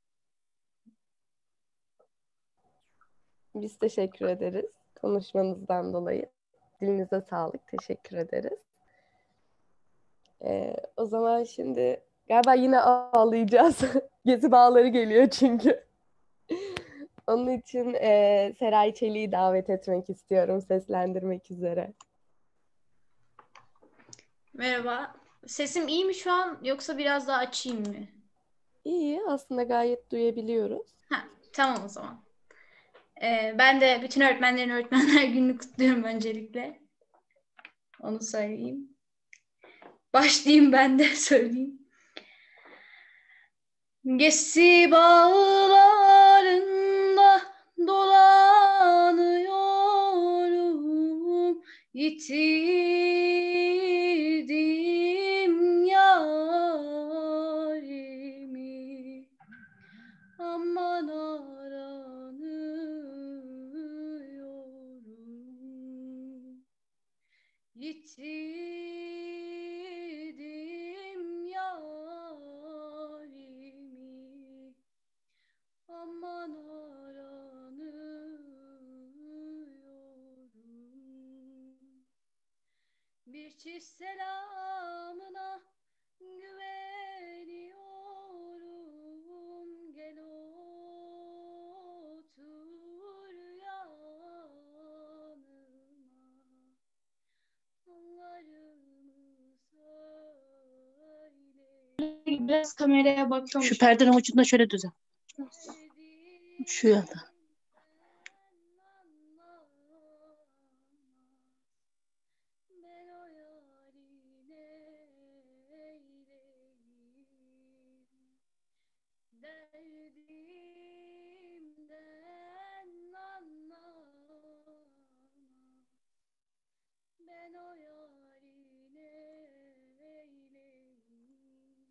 Biz teşekkür ederiz konuşmanızdan dolayı. Dilinize sağlık. Teşekkür ederiz. Ee, o zaman şimdi galiba yine ağlayacağız. Gezi bağları geliyor çünkü. Onun için e, Seray Çelik'i davet etmek istiyorum seslendirmek üzere. Merhaba. Sesim iyi mi şu an yoksa biraz daha açayım mı? İyi, aslında gayet duyabiliyoruz. Ha, tamam o zaman. Ee, ben de bütün öğretmenlerin Öğretmenler Günü'nü kutluyorum öncelikle. Onu söyleyeyim. Başlayayım ben de söyleyeyim. Gesi bağlarında dolanıyorum, yitirdim yarimi, aman aranıyorum, yitirdim yarimi, aman aranıyorum. Bir çift selamına güveniyorum, gel otur yanıma, hallarımı söyle. Biraz kameraya bakıyorum. Şu perdenin ucunda şöyle düzen. Şu yanda. Ben o yarine eyleyim, derdimden anlamaz. Ben o yarine eyleyim,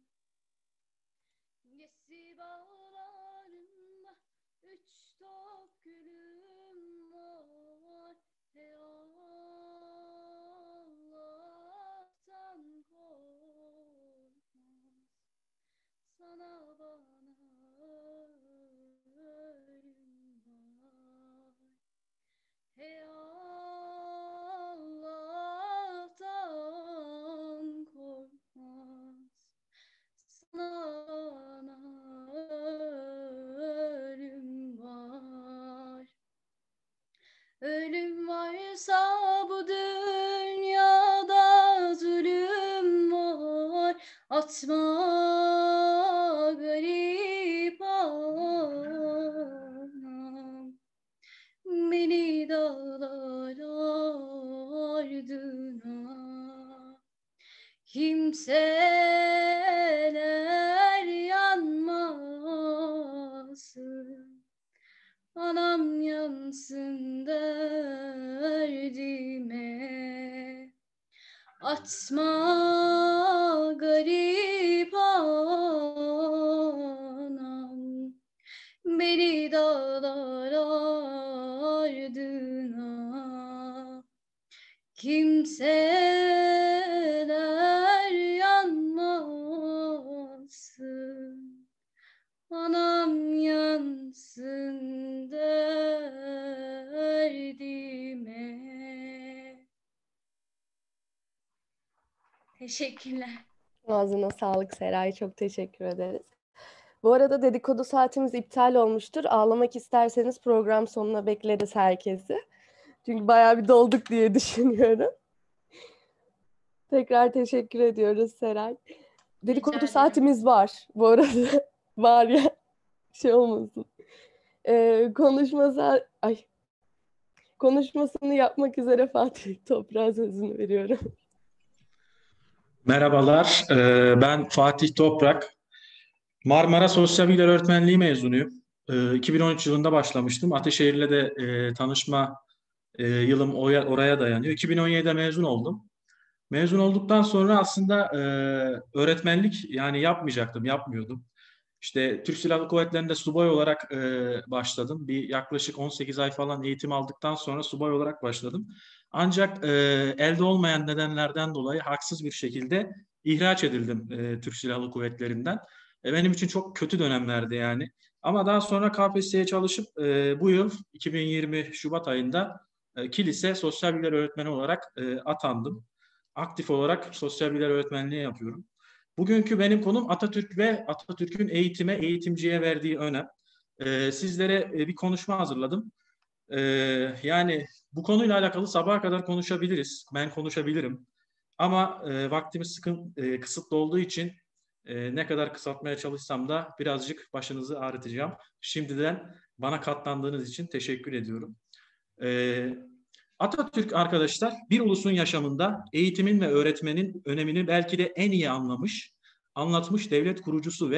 gesi bağlarında üç top gülüm var. Hey Allah'tan korkmaz, sana bana ölüm var. Hey Allah'tan korkmaz, sana ölüm var. Ölüm varsa bu dünyada zulüm var. Atma garip anam beni dağlar ardına. Kimseler yanmasın, anam yansın derdime. Atma garip anam beni dağlar ardına. Kimseler yanmasın, anam yansın derdime. Teşekkürler. Ağzına sağlık Seray. Çok teşekkür ederiz. Bu arada dedikodu saatimiz iptal olmuştur. Ağlamak isterseniz program sonuna bekleriz herkesi. Çünkü bayağı bir dolduk diye düşünüyorum. Tekrar teşekkür ediyoruz Seray. Dedikodu saatimiz var. Bu arada var ya, şey olmasın. Ee, konuşmasa, ay, konuşmasını yapmak üzere Fatih Toprak'a sözünü veriyorum. Merhabalar, ee, ben Fatih Toprak. Marmara Sosyal Bilgiler Öğretmenliği mezunuyum. Ee, iki bin on üç yılında başlamıştım. Ataşehir'le de e, tanışma e, yılım oraya, oraya dayanıyor. iki bin on yedide mezun oldum. Mezun olduktan sonra aslında e, öğretmenlik yani yapmayacaktım, yapmıyordum. İşte Türk Silahlı Kuvvetleri'nde subay olarak e, başladım. Bir yaklaşık on sekiz ay falan eğitim aldıktan sonra subay olarak başladım. Ancak e, elde olmayan nedenlerden dolayı haksız bir şekilde ihraç edildim e, Türk Silahlı Kuvvetleri'nden. E, benim için çok kötü dönemlerdi yani. Ama daha sonra K P S S'ye çalışıp e, bu yıl iki bin yirmi Şubat ayında e, Kilis'e sosyal bilgiler öğretmeni olarak e, atandım. Aktif olarak sosyal bilgiler öğretmenliği yapıyorum. Bugünkü benim konum Atatürk ve Atatürk'ün eğitime, eğitimciye verdiği önem. Ee, sizlere bir konuşma hazırladım. Ee, yani bu konuyla alakalı sabaha kadar konuşabiliriz. Ben konuşabilirim. Ama e, vaktimiz sıkın, e, kısıtlı olduğu için e, ne kadar kısaltmaya çalışsam da birazcık başınızı ağrıtacağım. Şimdiden bana katlandığınız için teşekkür ediyorum. Ee, Atatürk arkadaşlar bir ulusun yaşamında eğitimin ve öğretmenin önemini belki de en iyi anlamış, anlatmış devlet kurucusu ve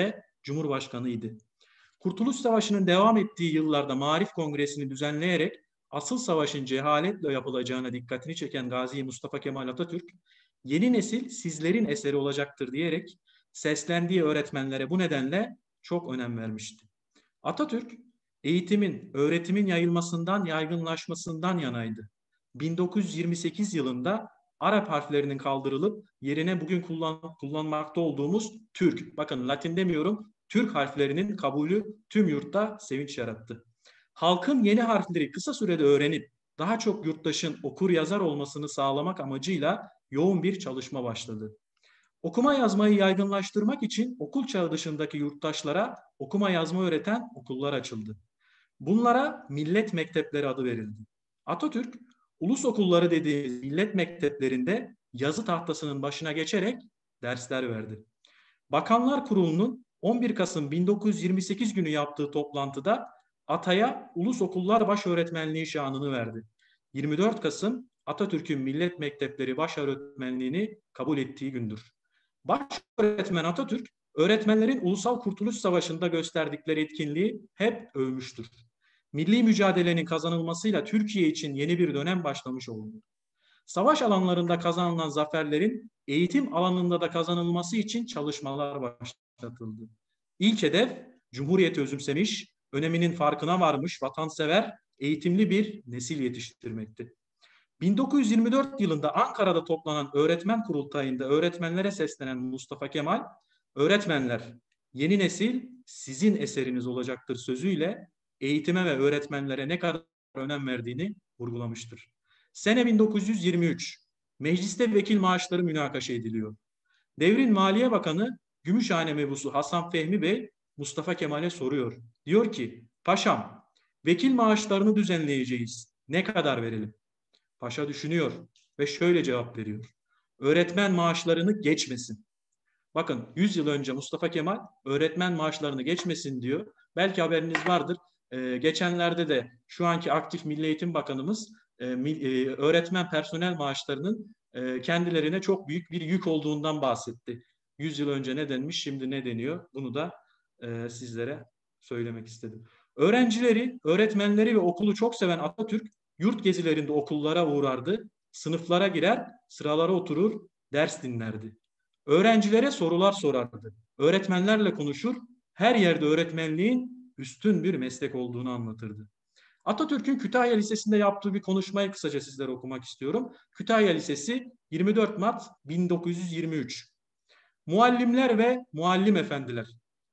Cumhurbaşkanıydı. Kurtuluş Savaşı'nın devam ettiği yıllarda Maarif Kongresi'ni düzenleyerek asıl savaşın cehaletle yapılacağına dikkatini çeken Gazi Mustafa Kemal Atatürk, yeni nesil sizlerin eseri olacaktır diyerek seslendiği öğretmenlere bu nedenle çok önem vermişti. Atatürk, eğitimin, öğretimin yayılmasından, yaygınlaşmasından yanaydı. bin dokuz yüz yirmi sekiz yılında Arap harflerinin kaldırılıp yerine bugün kullan, kullanmakta olduğumuz Türk, bakın Latin demiyorum, Türk harflerinin kabulü tüm yurtta sevinç yarattı. Halkın yeni harfleri kısa sürede öğrenip daha çok yurttaşın okur yazar olmasını sağlamak amacıyla yoğun bir çalışma başladı. Okuma yazmayı yaygınlaştırmak için okul çağı dışındaki yurttaşlara okuma yazma öğreten okullar açıldı. Bunlara millet mektepleri adı verildi. Atatürk, ulus okulları dediğimiz millet mekteplerinde yazı tahtasının başına geçerek dersler verdi. Bakanlar Kurulu'nun on bir Kasım bin dokuz yüz yirmi sekiz günü yaptığı toplantıda Atay'a Ulus Okullar Başöğretmenliği şanını verdi. yirmi dört Kasım Atatürk'ün millet mektepleri başöğretmenliğini kabul ettiği gündür. Başöğretmen Atatürk, öğretmenlerin Ulusal Kurtuluş Savaşı'nda gösterdikleri etkinliği hep övmüştür. Milli mücadelenin kazanılmasıyla Türkiye için yeni bir dönem başlamış oldu. Savaş alanlarında kazanılan zaferlerin eğitim alanında da kazanılması için çalışmalar başlatıldı. İlk hedef, Cumhuriyeti özümsemiş, öneminin farkına varmış, vatansever, eğitimli bir nesil yetiştirmekti. bin dokuz yüz yirmi dört yılında Ankara'da toplanan öğretmen kurultayında öğretmenlere seslenen Mustafa Kemal, öğretmenler, yeni nesil sizin eseriniz olacaktır sözüyle eğitime ve öğretmenlere ne kadar önem verdiğini vurgulamıştır. Sene bin dokuz yüz yirmi üç, mecliste vekil maaşları münakaşa ediliyor. Devrin Maliye Bakanı Gümüşhane mebusu Hasan Fehmi Bey Mustafa Kemal'e soruyor. Diyor ki, paşam, vekil maaşlarını düzenleyeceğiz. Ne kadar verelim? Paşa düşünüyor ve şöyle cevap veriyor. Öğretmen maaşlarını geçmesin. Bakın yüz yıl önce Mustafa Kemal öğretmen maaşlarını geçmesin diyor. Belki haberiniz vardır. Ee, geçenlerde de şu anki aktif Milli Eğitim Bakanımız e, e, öğretmen personel maaşlarının e, kendilerine çok büyük bir yük olduğundan bahsetti. yüz yıl önce ne denmiş, şimdi ne deniyor? Bunu da e, sizlere söylemek istedim. Öğrencileri, öğretmenleri ve okulu çok seven Atatürk, yurt gezilerinde okullara uğrardı, sınıflara girer, sıralara oturur, ders dinlerdi. Öğrencilere sorular sorardı, öğretmenlerle konuşur, her yerde öğretmenliğin üstün bir meslek olduğunu anlatırdı. Atatürk'ün Kütahya Lisesi'nde yaptığı bir konuşmayı kısaca sizlere okumak istiyorum. Kütahya Lisesi yirmi dört Mart bin dokuz yüz yirmi üç. Muallimler ve muallim efendiler,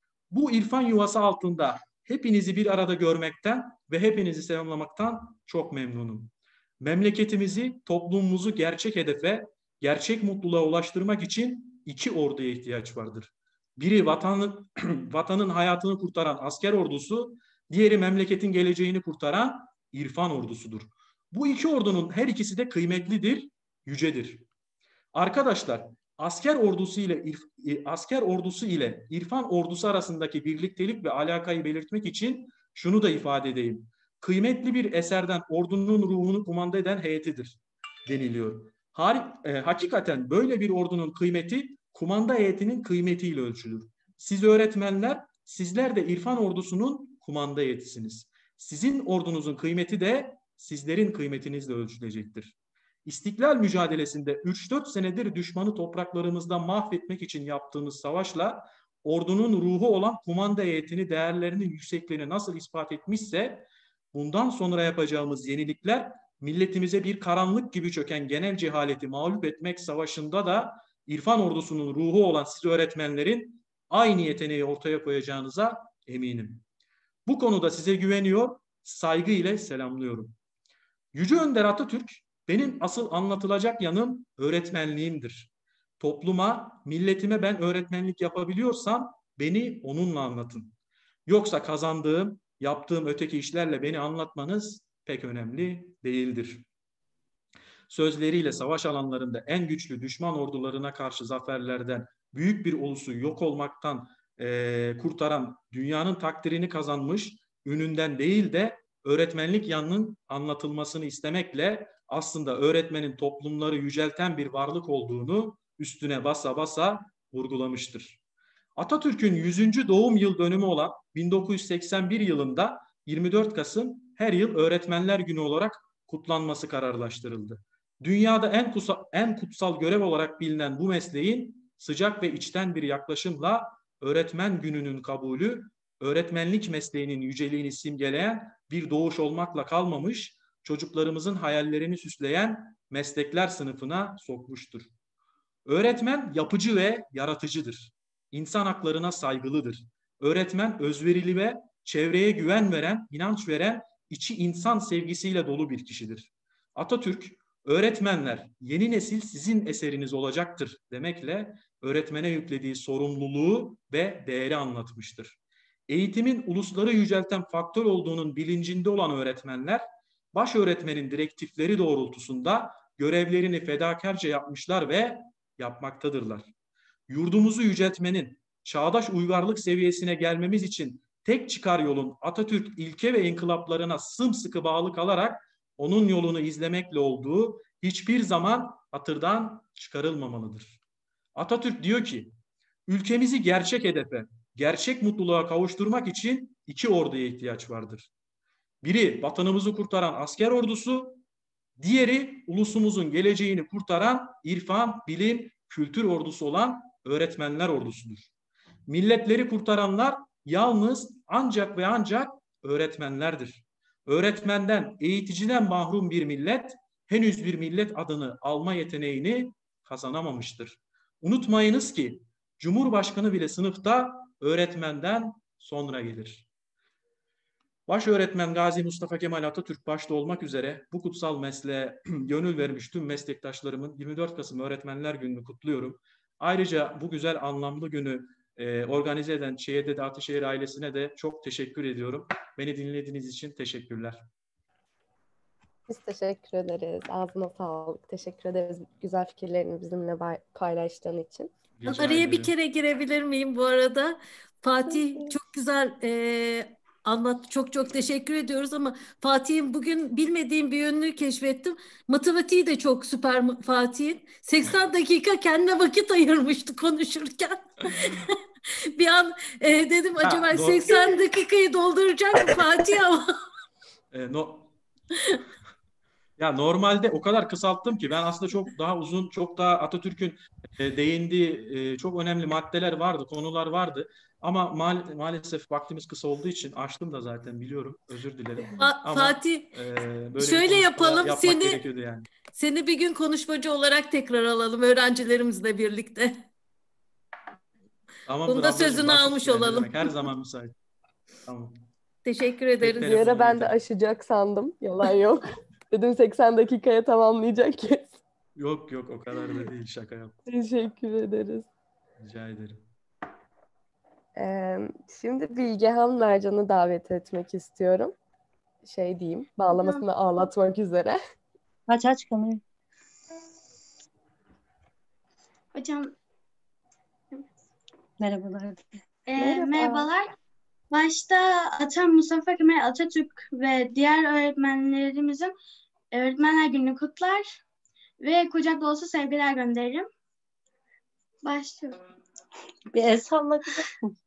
bu irfan yuvası altında hepinizi bir arada görmekten ve hepinizi selamlamaktan çok memnunum. Memleketimizi, toplumumuzu gerçek hedefe, gerçek mutluluğa ulaştırmak için iki orduya ihtiyaç vardır. Biri vatanın, vatanın hayatını kurtaran asker ordusu, diğeri memleketin geleceğini kurtaran irfan ordusudur. Bu iki ordunun her ikisi de kıymetlidir, yücedir. Arkadaşlar, asker ordusu ile asker ordusu ile irfan ordusu arasındaki birliktelik ve alakayı belirtmek için şunu da ifade edeyim. Kıymetli bir eserden ordunun ruhunu kumanda eden heyetidir deniliyor. Har e, hakikaten böyle bir ordunun kıymeti kumanda heyetinin kıymetiyle ölçülür. Siz öğretmenler, sizler de irfan ordusunun kumanda heyetisiniz. Sizin ordunuzun kıymeti de sizlerin kıymetinizle ölçülecektir. İstiklal mücadelesinde üç dört senedir düşmanı topraklarımızdan mahvetmek için yaptığımız savaşla ordunun ruhu olan kumanda heyetini değerlerinin yüksekliğini nasıl ispat etmişse bundan sonra yapacağımız yenilikler milletimize bir karanlık gibi çöken genel cehaleti mağlup etmek savaşında da irfan ordusunun ruhu olan siz öğretmenlerin aynı yeteneği ortaya koyacağınıza eminim. Bu konuda size güveniyor, saygı ile selamlıyorum. Yüce Önder Atatürk, benim asıl anlatılacak yanım öğretmenliğimdir. Topluma, milletime ben öğretmenlik yapabiliyorsam beni onunla anlatın. Yoksa kazandığım, yaptığım öteki işlerle beni anlatmanız pek önemli değildir. Sözleriyle savaş alanlarında en güçlü düşman ordularına karşı zaferlerden, büyük bir ulusu yok olmaktan e, kurtaran, dünyanın takdirini kazanmış, ününden değil de öğretmenlik yanının anlatılmasını istemekle aslında öğretmenin toplumları yücelten bir varlık olduğunu üstüne basa basa vurgulamıştır. Atatürk'ün yüzüncü doğum yıl dönümü olan bin dokuz yüz seksen bir yılında yirmi dört Kasım her yıl Öğretmenler Günü olarak kutlanması kararlaştırıldı. Dünyada en kutsal, en kutsal görev olarak bilinen bu mesleğin sıcak ve içten bir yaklaşımla Öğretmen Günü'nün kabulü, öğretmenlik mesleğinin yüceliğini simgeleyen bir doğuş olmakla kalmamış, çocuklarımızın hayallerini süsleyen meslekler sınıfına sokmuştur. Öğretmen yapıcı ve yaratıcıdır. İnsan haklarına saygılıdır. Öğretmen özverili ve çevreye güven veren, inanç veren, içi insan sevgisiyle dolu bir kişidir. Atatürk, öğretmenler yeni nesil sizin eseriniz olacaktır demekle öğretmene yüklediği sorumluluğu ve değeri anlatmıştır. Eğitimin ulusları yücelten faktör olduğunun bilincinde olan öğretmenler, baş öğretmenin direktifleri doğrultusunda görevlerini fedakarca yapmışlar ve yapmaktadırlar. Yurdumuzu yüceltmenin, çağdaş uygarlık seviyesine gelmemiz için tek çıkar yolun Atatürk ilke ve inkılaplarına sımsıkı bağlı kalarak onun yolunu izlemekle olduğu hiçbir zaman hatırdan çıkarılmamalıdır. Atatürk diyor ki, ülkemizi gerçek hedefe, gerçek mutluluğa kavuşturmak için iki orduya ihtiyaç vardır. Biri vatanımızı kurtaran asker ordusu, diğeri ulusumuzun geleceğini kurtaran irfan, bilim, kültür ordusu olan öğretmenler ordusudur. Milletleri kurtaranlar yalnız ancak ve ancak öğretmenlerdir. Öğretmenden, eğiticiden mahrum bir millet henüz bir millet adını alma yeteneğini kazanamamıştır. Unutmayınız ki Cumhurbaşkanı bile sınıfta öğretmenden sonra gelir. Baş öğretmen Gazi Mustafa Kemal Atatürk başta olmak üzere bu kutsal mesleğe gönül vermiş tüm meslektaşlarımın yirmi dört Kasım Öğretmenler Günü'nü kutluyorum. Ayrıca bu güzel anlamlı günü e, organize eden Şehirde Ataşehir ailesine de çok teşekkür ediyorum. Beni dinlediğiniz için teşekkürler. Biz teşekkür ederiz. Ağzına sağlık. Teşekkür ederiz güzel fikirlerini bizimle paylaştığın için. Rica Araya ederim. Bir kere girebilir miyim bu arada? Fatih çok güzel e, anlat. Çok çok teşekkür ediyoruz ama Fatih'in bugün bilmediğim bir yönünü keşfettim. Matematiği de çok süper Fatih'in. seksen dakika kendine vakit ayırmıştı konuşurken. Bir an e, dedim acaba ha, seksen dakikayı dolduracak mı Fatih ama. E, no. Ya normalde o kadar kısalttım ki ben aslında çok daha uzun, çok daha Atatürk'ün e, değindiği e, çok önemli maddeler vardı, konular vardı. Ama ma maalesef vaktimiz kısa olduğu için açtım da zaten biliyorum. Özür dilerim. Fa Ama, Fatih, e, böyle şöyle yapalım. Seni, yani. seni bir gün konuşmacı olarak tekrar alalım öğrencilerimizle birlikte. Tamamdır, bunda sözünü almış yani olalım. Demek. Her zaman müsait. Tamam. Teşekkür ederiz. Bir ara ben de aşacak sandım. Yalan yok. Dedim seksen dakikaya tamamlayacak ki. Yok yok o kadar da değil, şaka yaptım. Teşekkür ederiz. Rica ederim. Ee, şimdi Bilgehan Mercan'ı davet etmek istiyorum. Şey diyeyim, bağlamasını ağlatmak üzere. Aç aç kamerayı. Hocam. Merhabalar. Ee, Merhaba. Merhabalar. Başta Atam Mustafa Kemal Atatürk ve diğer öğretmenlerimizin Öğretmenler Günü'nü kutlar ve kucak dolusu sevgiler gönderirim. Başlıyorum. Bir el salla kızım.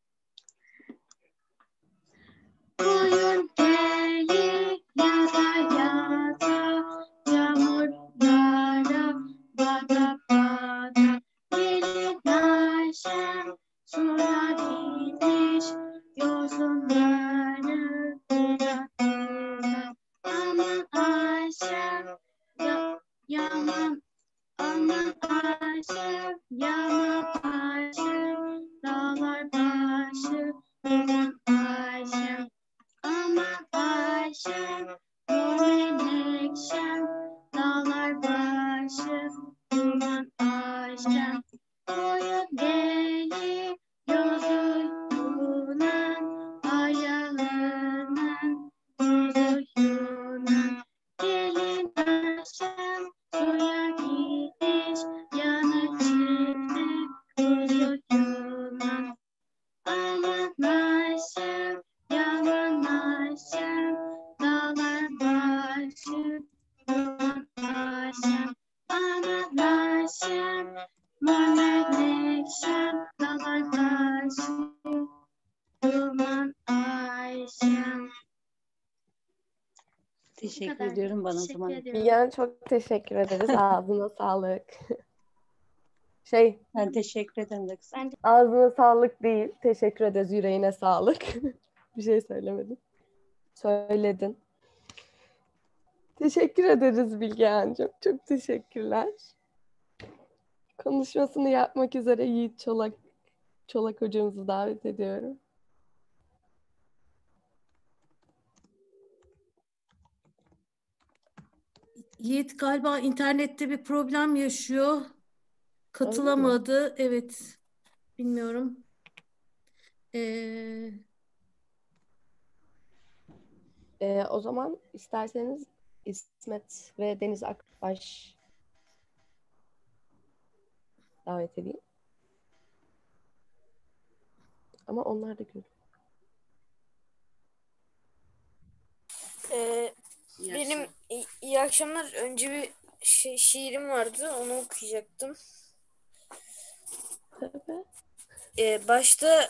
Koyun gelir yata yata, yağmurlara bata bata, gelir Ayşem sular inmiş, yosunları kıra kıra. Aman Ayşem, ya, yaman, aman Ayşem, yaman Ayşem, dağlar bağ. Teşekkür kadar. ediyorum bana o Teşekkür zaman. ediyorum. Bilgehan çok teşekkür ederiz. Ağzına sağlık. Şey, Ben teşekkür ederim de kızım. Ben de ağzına sağlık değil. Teşekkür ederiz. Yüreğine sağlık. Bir şey söylemedim. Söyledin. Teşekkür ederiz Bilgehan. Çok çok teşekkürler. Konuşmasını yapmak üzere Yiğit Çolak Çolak hocamızı davet ediyorum. Yiğit galiba internette bir problem yaşıyor. Katılamadı. Evet. Bilmiyorum. Ee, Ee, o zaman isterseniz İsmet ve Deniz Akbaş davet edeyim. Ama onlar da görüyor. Ee, İyi benim akşamlar. iyi, iyi akşamlar. Önce bir şi- şiirim vardı. Onu okuyacaktım. Tabii. Ee, başta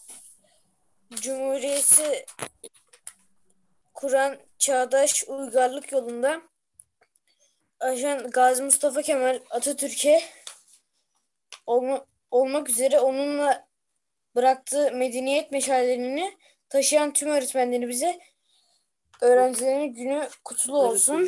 Cumhuriyeti kuran çağdaş uygarlık yolunda Ajan Gazi Mustafa Kemal Atatürk'e olma, olmak üzere onunla bıraktığı medeniyet meşalelerini taşıyan tüm öğretmenlerimize öğrencilerin günü kutlu olsun.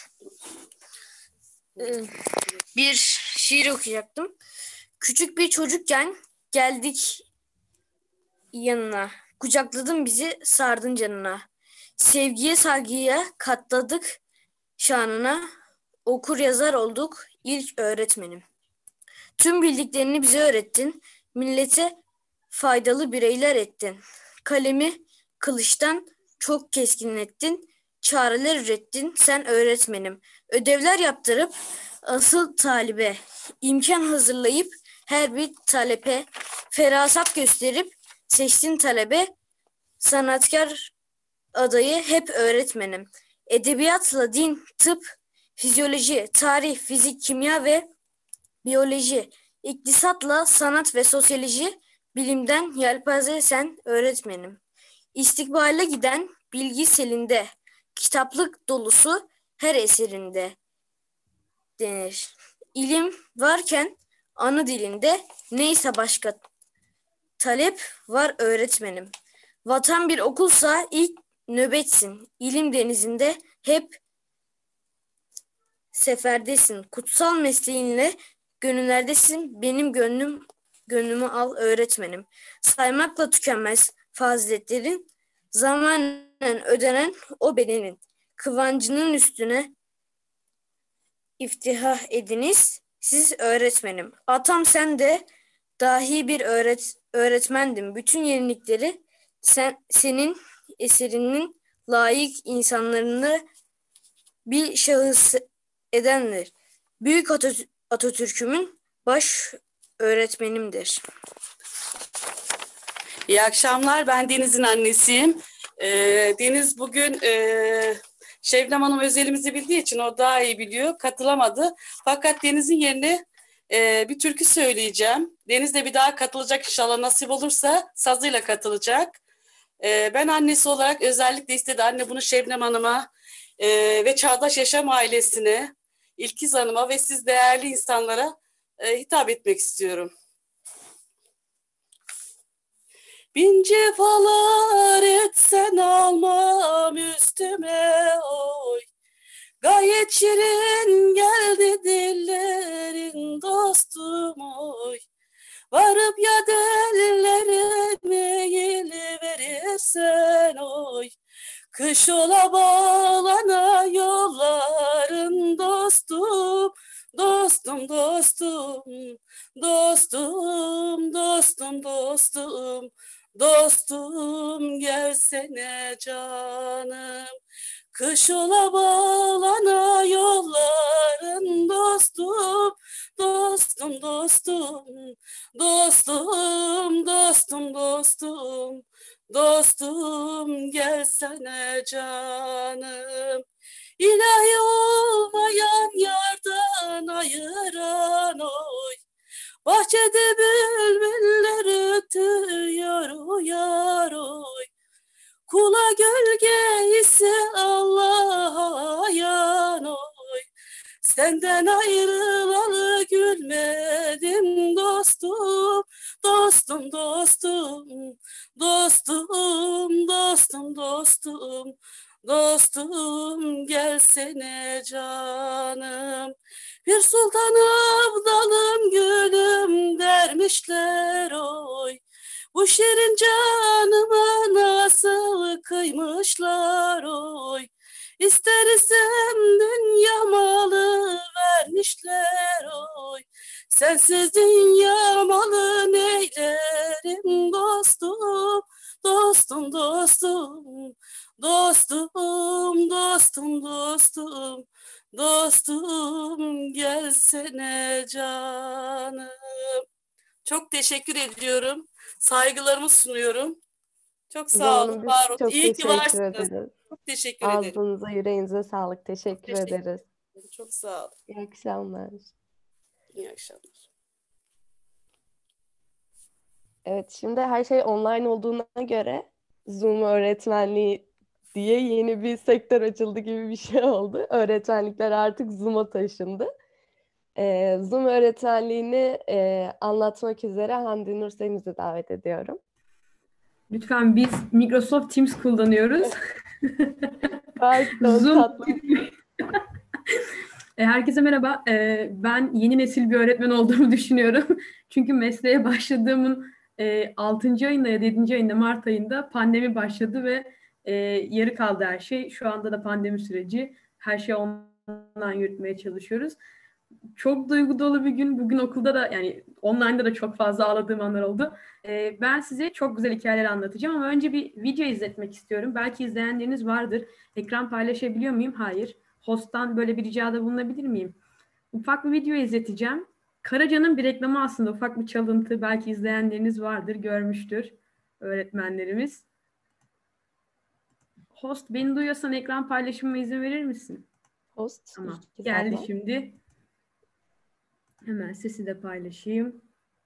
Ee, Bir şiir okuyacaktım. Küçük bir çocukken geldik yanına. Kucakladın bizi, sardın canına. Sevgiye saygıya katladık şanına. Okur yazar olduk ilk öğretmenim. Tüm bildiklerini bize öğrettin. Millete faydalı bireyler ettin. Kalemi kılıçtan çok keskinlettin. Çareler ürettin sen öğretmenim. Ödevler yaptırıp asıl talibe imkan hazırlayıp her bir talepe ferasat gösterip seçtin talebe. Sanatkar adayı hep öğretmenim. Edebiyatla din, tıp, fizyoloji, tarih, fizik, kimya ve biyoloji, iktisatla sanat ve sosyoloji, bilimden yelpaze sen öğretmenim. İstikbale giden bilgi selinde, kitaplık dolusu her eserinde denir. İlim varken ana dilinde neyse başka talep var öğretmenim. Vatan bir okulsa ilk nöbetsin. İlim denizinde hep seferdesin. Kutsal mesleğinle gönüllerdesin. Benim gönlüm gönlümü al öğretmenim. Saymakla tükenmez faziletlerin, zamanen ödenen o bedenin kıvancının üstüne iftihar ediniz siz öğretmenim. Atam sen de dahi bir öğret öğretmendin. Bütün yenilikleri sen senin eserinin layık insanlarını bir şahıs edendir. Büyük Atatürk, Atatürk'ümün baş öğretmenimdir. İyi akşamlar. Ben Deniz'in annesiyim. Ee, Deniz bugün e, Şebnem Hanım özelimizi bildiği için o daha iyi biliyor. Katılamadı. Fakat Deniz'in yerine e, bir türkü söyleyeceğim. Deniz de bir daha katılacak inşallah, nasip olursa sazıyla katılacak. E, ben annesi olarak özellikle istedi anne bunu Şebnem Hanım'a e, ve Çağdaş Yaşam ailesine, İlkiz Hanım'a ve siz değerli insanlara e, hitap etmek istiyorum. Bin cefalar etsen almam üstüme oy. Gayet şirin geldi dillerin dostum oy. Varıp ya dellerime yel verirsen oy. Kış ola bağlana yolların dostum. Dostum dostum, dostum, dostum, dostum, dostum gelsene canım. Kış ola bağlana yolların dostum, dostum, dostum, dostum, dostum, dostum, dostum gelsene canım. İlahi olmayan yardan ayıran oy. Bahçede bülbüller ötüyor uyar oy. Kula gölge ise Allah'a Senden ayrılalı gülmedim dostum, dostum, dostum, dostum, dostum, dostum, dostum, gelsene canım. Bir sultan abdalım gülüm dermişler oy. Bu şirin canıma nasıl kıymışlar oy. İster isem dünya malı vermişler oy. Sensiz dünya malı neylerim dostum, dostum, dostum, dostum, dostum, dostum, dostum, gelsene canım. Çok teşekkür ediyorum. Saygılarımı sunuyorum. Çok sağ olun, Doğru, var biz olun. çok İyi ki teşekkür varsınız. ederiz. Çok teşekkür ederim. Ağzınıza, yüreğinize sağlık. Teşekkür Teşekkür ederiz. ederim. Çok sağ olun. İyi akşamlar. İyi akşamlar. Evet, şimdi her şey online olduğuna göre Zoom öğretmenliği diye yeni bir sektör açıldı gibi bir şey oldu. Öğretmenlikler artık Zoom'a taşındı. Ee, Zoom öğretmenliğini e, anlatmak üzere Hande Nur Seniz'i davet ediyorum. Lütfen, biz Microsoft Teams kullanıyoruz. Pardon, Zoom. tatlı. E, Herkese merhaba. E, Ben yeni nesil bir öğretmen olduğumu düşünüyorum. Çünkü mesleğe başladığımın e, altıncı ayında ya da yedinci ayında, Mart ayında pandemi başladı ve e, yarı kaldı her şey. Şu anda da pandemi süreci. Her şeyi online yürütmeye çalışıyoruz. Çok duygu dolu bir gün. Bugün okulda da, yani online'da da çok fazla ağladığım anlar oldu. Ee, ben size çok güzel hikayeler anlatacağım ama önce bir video izletmek istiyorum. Belki izleyenleriniz vardır. Ekran paylaşabiliyor muyum? Hayır. Host'tan böyle bir ricada bulunabilir miyim? Ufak bir video izleteceğim. Karaca'nın bir reklamı aslında, ufak bir çalıntı. Belki izleyenleriniz vardır, görmüştür öğretmenlerimiz. Host, beni duyuyorsan ekran paylaşımıma izin verir misin? Host. Tamam. Geldi şimdi. Hemen sesi de paylaşayım.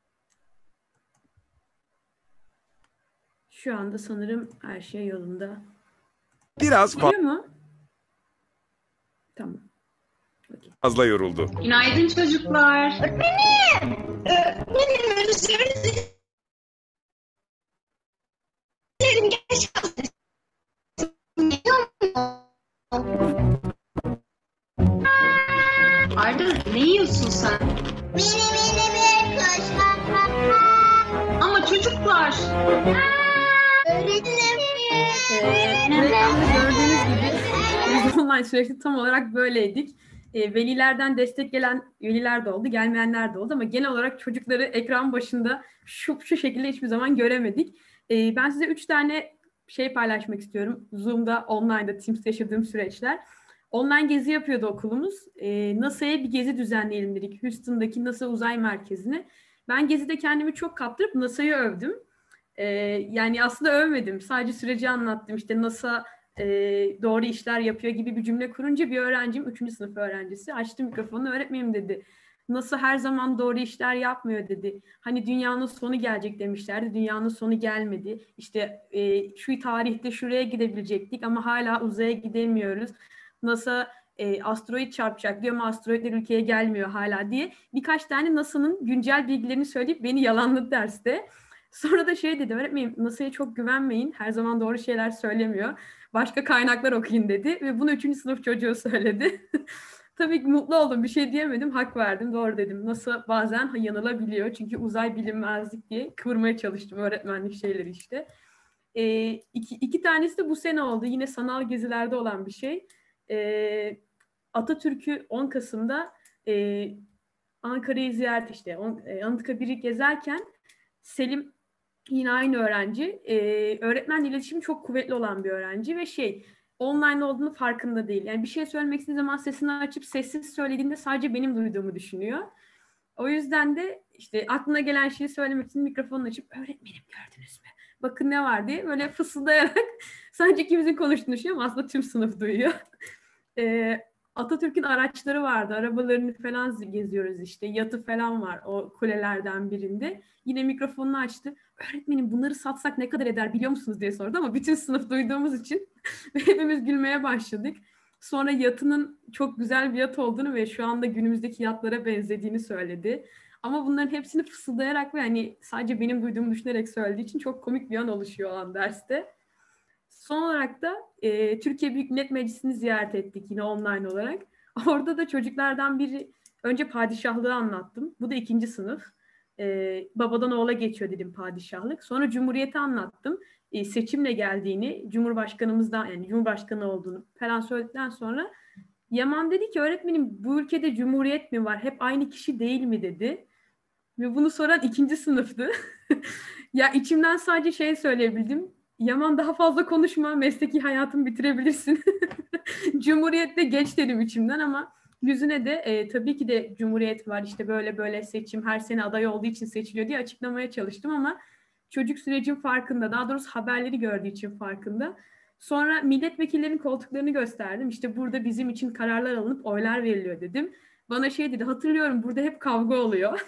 Şu anda sanırım her şey yolunda. Biraz fa- Geliyor mu? Tamam. fazla yoruldu. Günaydın çocuklar. Öğretmenim. Öğretmenim, özür dilerim. Geç kaldım. Arda, ne yiyorsun sen? Mini mini bir kuş. Ama çocuklar. Öğretmenim. Ee, Reklamda gördüğünüz gibi biz online süreçte tam olarak böyleydik. E, velilerden destek gelen veliler de oldu, gelmeyenler de oldu ama genel olarak çocukları ekran başında şu, şu şekilde hiçbir zaman göremedik. E, ben size üç tane şey paylaşmak istiyorum. Zoom'da, online'da, Teams'te yaşadığım süreçler. Online gezi yapıyordu okulumuz. E, NASA'ya bir gezi düzenleyelim dedik. Houston'daki NASA Uzay Merkezi'ne. Ben gezide kendimi çok kaptırıp NASA'yı övdüm. E, yani aslında övmedim. Sadece süreci anlattım. İşte NASA e, doğru işler yapıyor gibi bir cümle kurunca bir öğrencim, üçüncü sınıf öğrencisi, açtı mikrofonu, öğretmenim dedi. NASA her zaman doğru işler yapmıyor dedi. Hani dünyanın sonu gelecek demişlerdi. Dünyanın sonu gelmedi. İşte e, şu tarihte şuraya gidebilecektik ama hala uzaya gidemiyoruz. NASA e, asteroid çarpacak diyor ama asteroidler ülkeye gelmiyor hala diye. Birkaç tane NASA'nın güncel bilgilerini söyleyip beni yalanladı derste. Sonra da şey dedi, öğretmenim NASA'ya çok güvenmeyin. Her zaman doğru şeyler söylemiyor. Başka kaynaklar okuyun dedi ve bunu üçüncü sınıf çocuğu söyledi. Tabii ki mutlu oldum, bir şey diyemedim, hak verdim, doğru dedim. NASA bazen yanılabiliyor çünkü uzay bilinmezlik diye kıvırmaya çalıştım öğretmenlik şeyleri işte. Ee, iki, iki tanesi de bu sene oldu, yine sanal gezilerde olan bir şey. Ee, Atatürk'ü on Kasım'da e, Ankara'yı ziyaret işte e, Anıtkabir'i gezerken Selim yine aynı öğrenci, e, öğretmenle iletişim çok kuvvetli olan bir öğrenci ve şey online olduğunu farkında değil. Yani bir şey söylemek istediği zaman sesini açıp sessiz söylediğinde sadece benim duyduğumu düşünüyor. O yüzden de işte aklına gelen şeyi söylemek için mikrofonunu açıp öğretmenim gördünüz mü? Bakın ne var diye böyle fısıldayarak sadece ikimizin konuştuğunu düşünüyor ama aslında tüm sınıf duyuyor. e, Atatürk'ün araçları vardı. Arabalarını falan geziyoruz işte. Yatı falan var o kulelerden birinde. Yine mikrofonunu açtı. Öğretmenim bunları satsak ne kadar eder biliyor musunuz diye sordu ama bütün sınıf duyduğumuz için hepimiz gülmeye başladık. Sonra yatının çok güzel bir yat olduğunu ve şu anda günümüzdeki yatlara benzediğini söyledi. Ama bunların hepsini fısıldayarak ve hani sadece benim duyduğumu düşünerek söylediği için çok komik bir an oluşuyor o an derste. Son olarak da e, Türkiye Büyük Millet Meclisi'ni ziyaret ettik yine online olarak. Orada da çocuklardan biri önce padişahlığı anlattım. Bu da ikinci sınıf. E, babadan oğula geçiyor dedim padişahlık. Sonra Cumhuriyeti anlattım. E, seçimle geldiğini, Cumhurbaşkanımızdan yani Cumhurbaşkanı olduğunu falan söyledikten sonra Yaman dedi ki öğretmenim bu ülkede Cumhuriyet mi var? Hep aynı kişi değil mi dedi. Ve bunu soran ikinci sınıftı. Ya içimden sadece şey söyleyebildim. Yaman daha fazla konuşma, mesleki hayatını bitirebilirsin. Cumhuriyet'te geç dedim içimden ama yüzüne de e, tabii ki de Cumhuriyet var işte böyle böyle seçim her sene aday olduğu için seçiliyor diye açıklamaya çalıştım ama çocuk sürecin farkında, daha doğrusu haberleri gördüğü için farkında. Sonra milletvekillerinin koltuklarını gösterdim. İşte burada bizim için kararlar alınıp oylar veriliyor dedim. Bana şey dedi, hatırlıyorum burada hep kavga oluyor.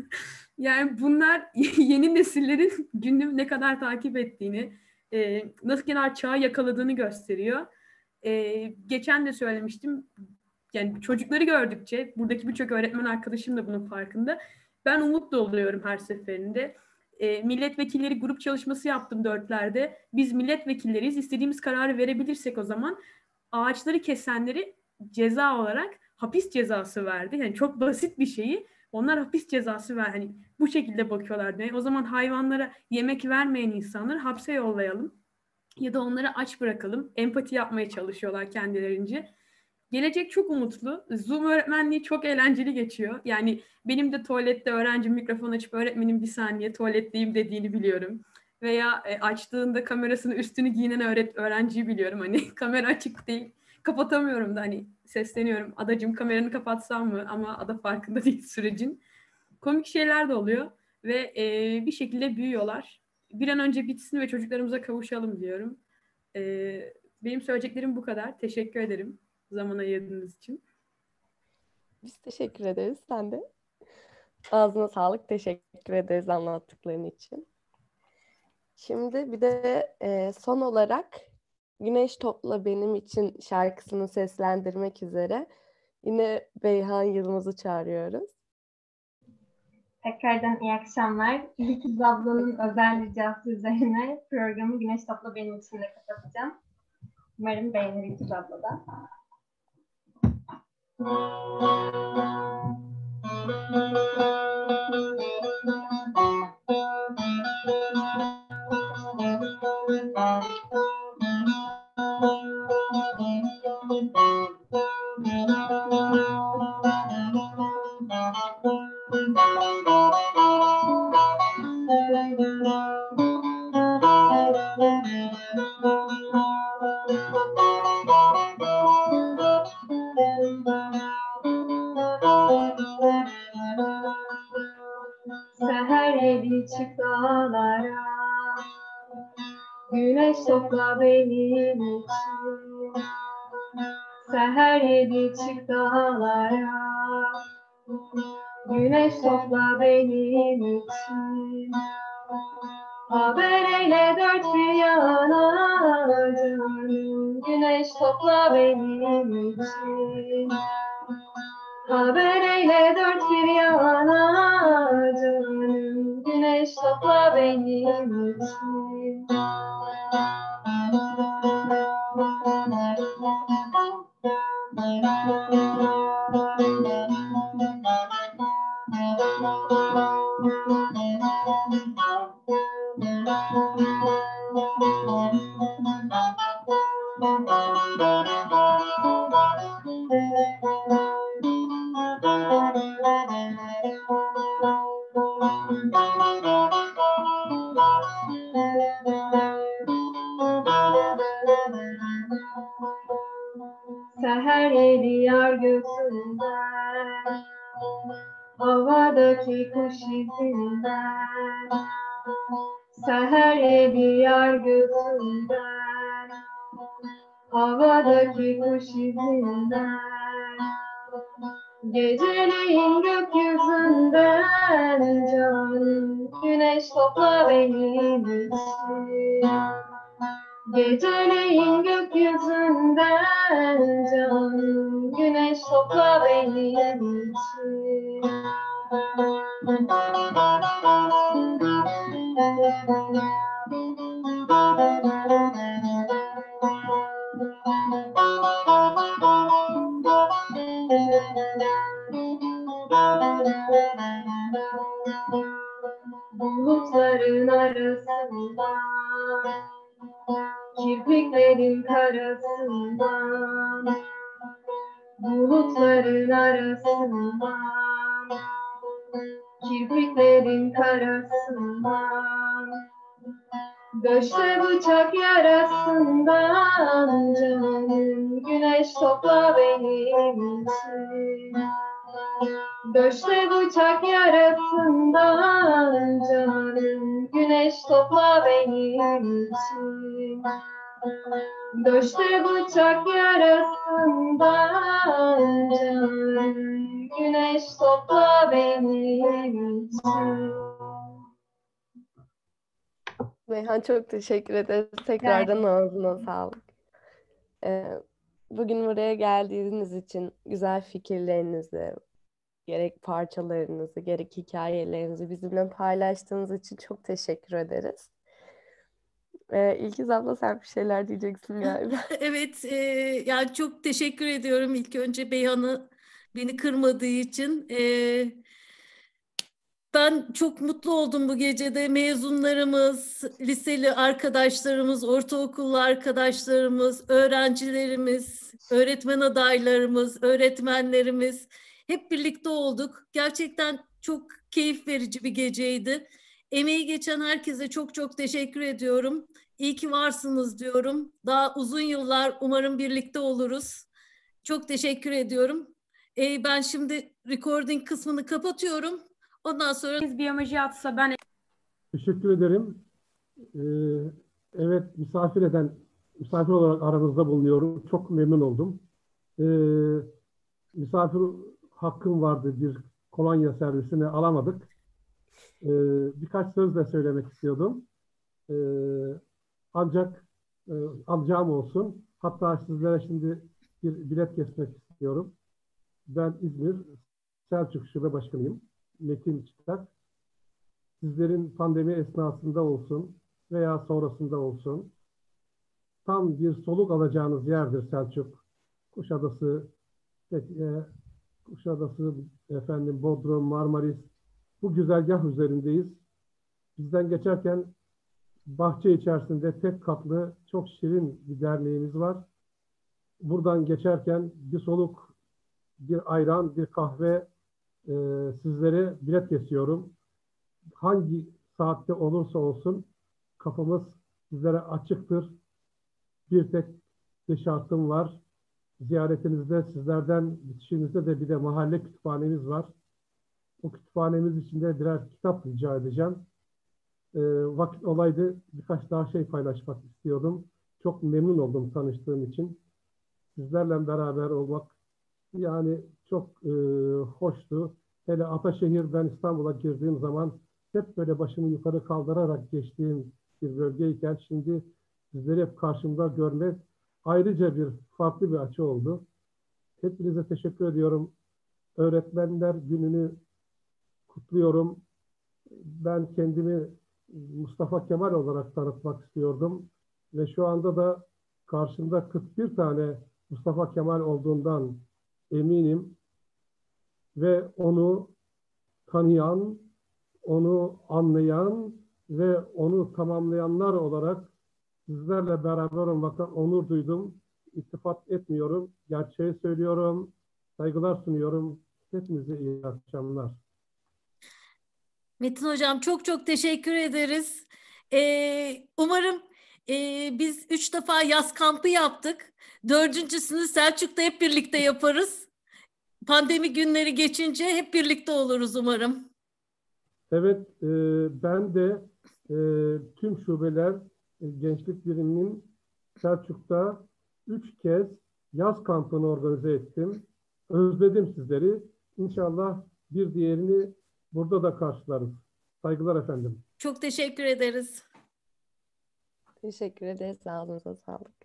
Yani bunlar yeni nesillerin gündemi ne kadar takip ettiğini, e, nasıl kadar çağı yakaladığını gösteriyor. E, geçen de söylemiştim. Yani çocukları gördükçe, buradaki birçok öğretmen arkadaşım da bunun farkında. Ben umutlu oluyorum her seferinde. E, milletvekilleri grup çalışması yaptım dörtlerde. Biz milletvekilleriyiz. İstediğimiz kararı verebilirsek o zaman ağaçları kesenleri ceza olarak hapis cezası verdi. Yani çok basit bir şeyi onlar hapis cezası ver. Hani bu şekilde bakıyorlardı. Yani o zaman hayvanlara yemek vermeyen insanları hapse yollayalım. Ya da onları aç bırakalım. Empati yapmaya çalışıyorlar kendilerince. Gelecek çok umutlu. Zoom öğretmenliği çok eğlenceli geçiyor. Yani benim de tuvalette öğrencim mikrofon açıp öğretmenim bir saniye tuvaletteyim dediğini biliyorum. Veya e, açtığında kamerasını üstünü giyinen öğret öğrenciyi biliyorum. Hani kamera açık değil. Kapatamıyorum da hani sesleniyorum. Adacığım kameranı kapatsam mı? Ama ada farkında değil sürecin. Komik şeyler de oluyor. Ve e, bir şekilde büyüyorlar. Bir an önce bitsin ve çocuklarımıza kavuşalım diyorum. E, benim söyleyeceklerim bu kadar. Teşekkür ederim zaman ayırdığınız için. Biz teşekkür ederiz. Sen de. Ağzına sağlık. Teşekkür ederiz anlattıkların için. Şimdi bir de e, son olarak Güneş Topla Benim için şarkısını seslendirmek üzere yine Beyhan Yılmaz'ı çağırıyoruz. Tekrardan iyi akşamlar. İlkiz ablanın özel ricası üzerine programı Güneş Topla Benim için de kapatacağım. Umarım beğenir İlkiz abla da. Seher yedi çık dağlara, güneş topla benim için. Seher yedi çık dağlara, güneş topla benim için. Haber eyle dört bir yana canım, güneş topla benim için. Haber eyle dört bir yana canım, güneş topla benim için. Seher yedi yar göğsünden, havadaki kuş izinden. Seher yedi yar göğsünden, havadaki kuş izinden. Geceleyin gökyüzünden canım, güneş topla benim için. Geceleyin gökyüzünden canım, güneş topla benim için. Bulutların arasından, kirpiklerin karasından, bulutların arasından, kirpiklerin karasından, göçte bıçak yarasından canım, güneş topla benim için. Göçte bıçak yarasından canım, güneş topla benim için. Göçte bıçak yarasından canım, güneş topla benim için. Beyhan çok teşekkür ederiz. Tekrardan ağzına sağlık. Ee, bugün buraya geldiğiniz için güzel fikirlerinizi, gerek parçalarınızı, gerek hikayelerinizi bizimle paylaştığınız için çok teşekkür ederiz. Ee, İlkiz abla sen bir şeyler diyeceksin galiba. Evet, e, yani çok teşekkür ediyorum ilk önce Beyhan'ı beni kırmadığı için. E, ben çok mutlu oldum bu gecede. Mezunlarımız, liseli arkadaşlarımız, ortaokullu arkadaşlarımız, öğrencilerimiz, öğretmen adaylarımız, öğretmenlerimiz hep birlikte olduk. Gerçekten çok keyif verici bir geceydi. Emeği geçen herkese çok çok teşekkür ediyorum. İyi ki varsınız diyorum. Daha uzun yıllar umarım birlikte oluruz. Çok teşekkür ediyorum. Ee, ben şimdi recording kısmını kapatıyorum. Ondan sonra... Biz biyoloji atsa ben... Teşekkür ederim. Ee, evet, misafir eden, misafir olarak aranızda bulunuyorum. Çok memnun oldum. Ee, misafir hakkım vardı, bir kolonya servisini alamadık. Ee, birkaç söz de söylemek istiyordum. Ee, ancak e, alacağım olsun. Hatta sizlere şimdi bir bilet kesmek istiyorum. Ben İzmir Selçuk Şube Başkanıyım. Metin Çıtak. Sizlerin pandemi esnasında olsun veya sonrasında olsun tam bir soluk alacağınız yerdir Selçuk. Kuşadası, e, Kuşadası, efendim Bodrum, Marmaris, bu güzergah üzerindeyiz. Bizden geçerken bahçe içerisinde tek katlı çok şirin bir derneğimiz var. Buradan geçerken bir soluk, bir ayran, bir kahve e, sizlere bilet kesiyorum. Hangi saatte olursa olsun kapımız sizlere açıktır. Bir tek bir şartım var. Ziyaretinizde sizlerden bitişinizde de bir de mahalle kütüphanemiz var. O kütüphanemiz içinde birer kitap rica edeceğim. E, vakit olaydı birkaç daha şey paylaşmak istiyordum. Çok memnun oldum tanıştığım için. Sizlerle beraber olmak yani çok e, hoştu. Hele Ataşehir, ben İstanbul'a girdiğim zaman hep böyle başımı yukarı kaldırarak geçtiğim bir bölgeyken şimdi sizleri hep karşımda görmek ayrıca bir farklı bir açı oldu. Hepinize teşekkür ediyorum. Öğretmenler Günü'nü kutluyorum. Ben kendimi Mustafa Kemal olarak tanıtmak istiyordum. Ve şu anda da karşımda kırk bir tane Mustafa Kemal olduğundan eminim. Ve onu tanıyan, onu anlayan ve onu tamamlayanlar olarak sizlerle beraber olmaktan onur duydum. İltifat etmiyorum. Gerçeği söylüyorum. Saygılar sunuyorum. Hepinize iyi akşamlar. Metin Hocam çok çok teşekkür ederiz. Ee, umarım e, biz üç defa yaz kampı yaptık. Dördüncüsünü Selçuk'ta hep birlikte yaparız. Pandemi günleri geçince hep birlikte oluruz umarım. Evet, e, ben de e, tüm şubeler e, gençlik biriminin Selçuk'ta üç kez yaz kampını organize ettim. Özledim sizleri. İnşallah bir diğerini burada da karşılarız. Saygılar efendim. Çok teşekkür ederiz. Teşekkür ederiz. Ağzınıza sağlık.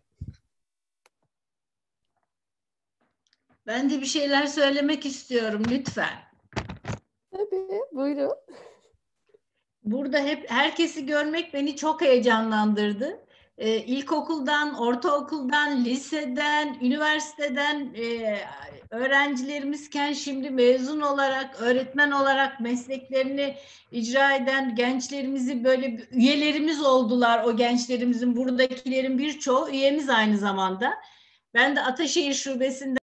Ben de bir şeyler söylemek istiyorum lütfen. Tabii, buyurun. Burada hep herkesi görmek beni çok heyecanlandırdı. Ee, ilkokuldan, ortaokuldan, liseden, üniversiteden e, öğrencilerimizken şimdi mezun olarak, öğretmen olarak mesleklerini icra eden gençlerimizi böyle üyelerimiz oldular. O gençlerimizin, buradakilerin birçoğu üyemiz aynı zamanda. Ben de Ataşehir Şubesi'nde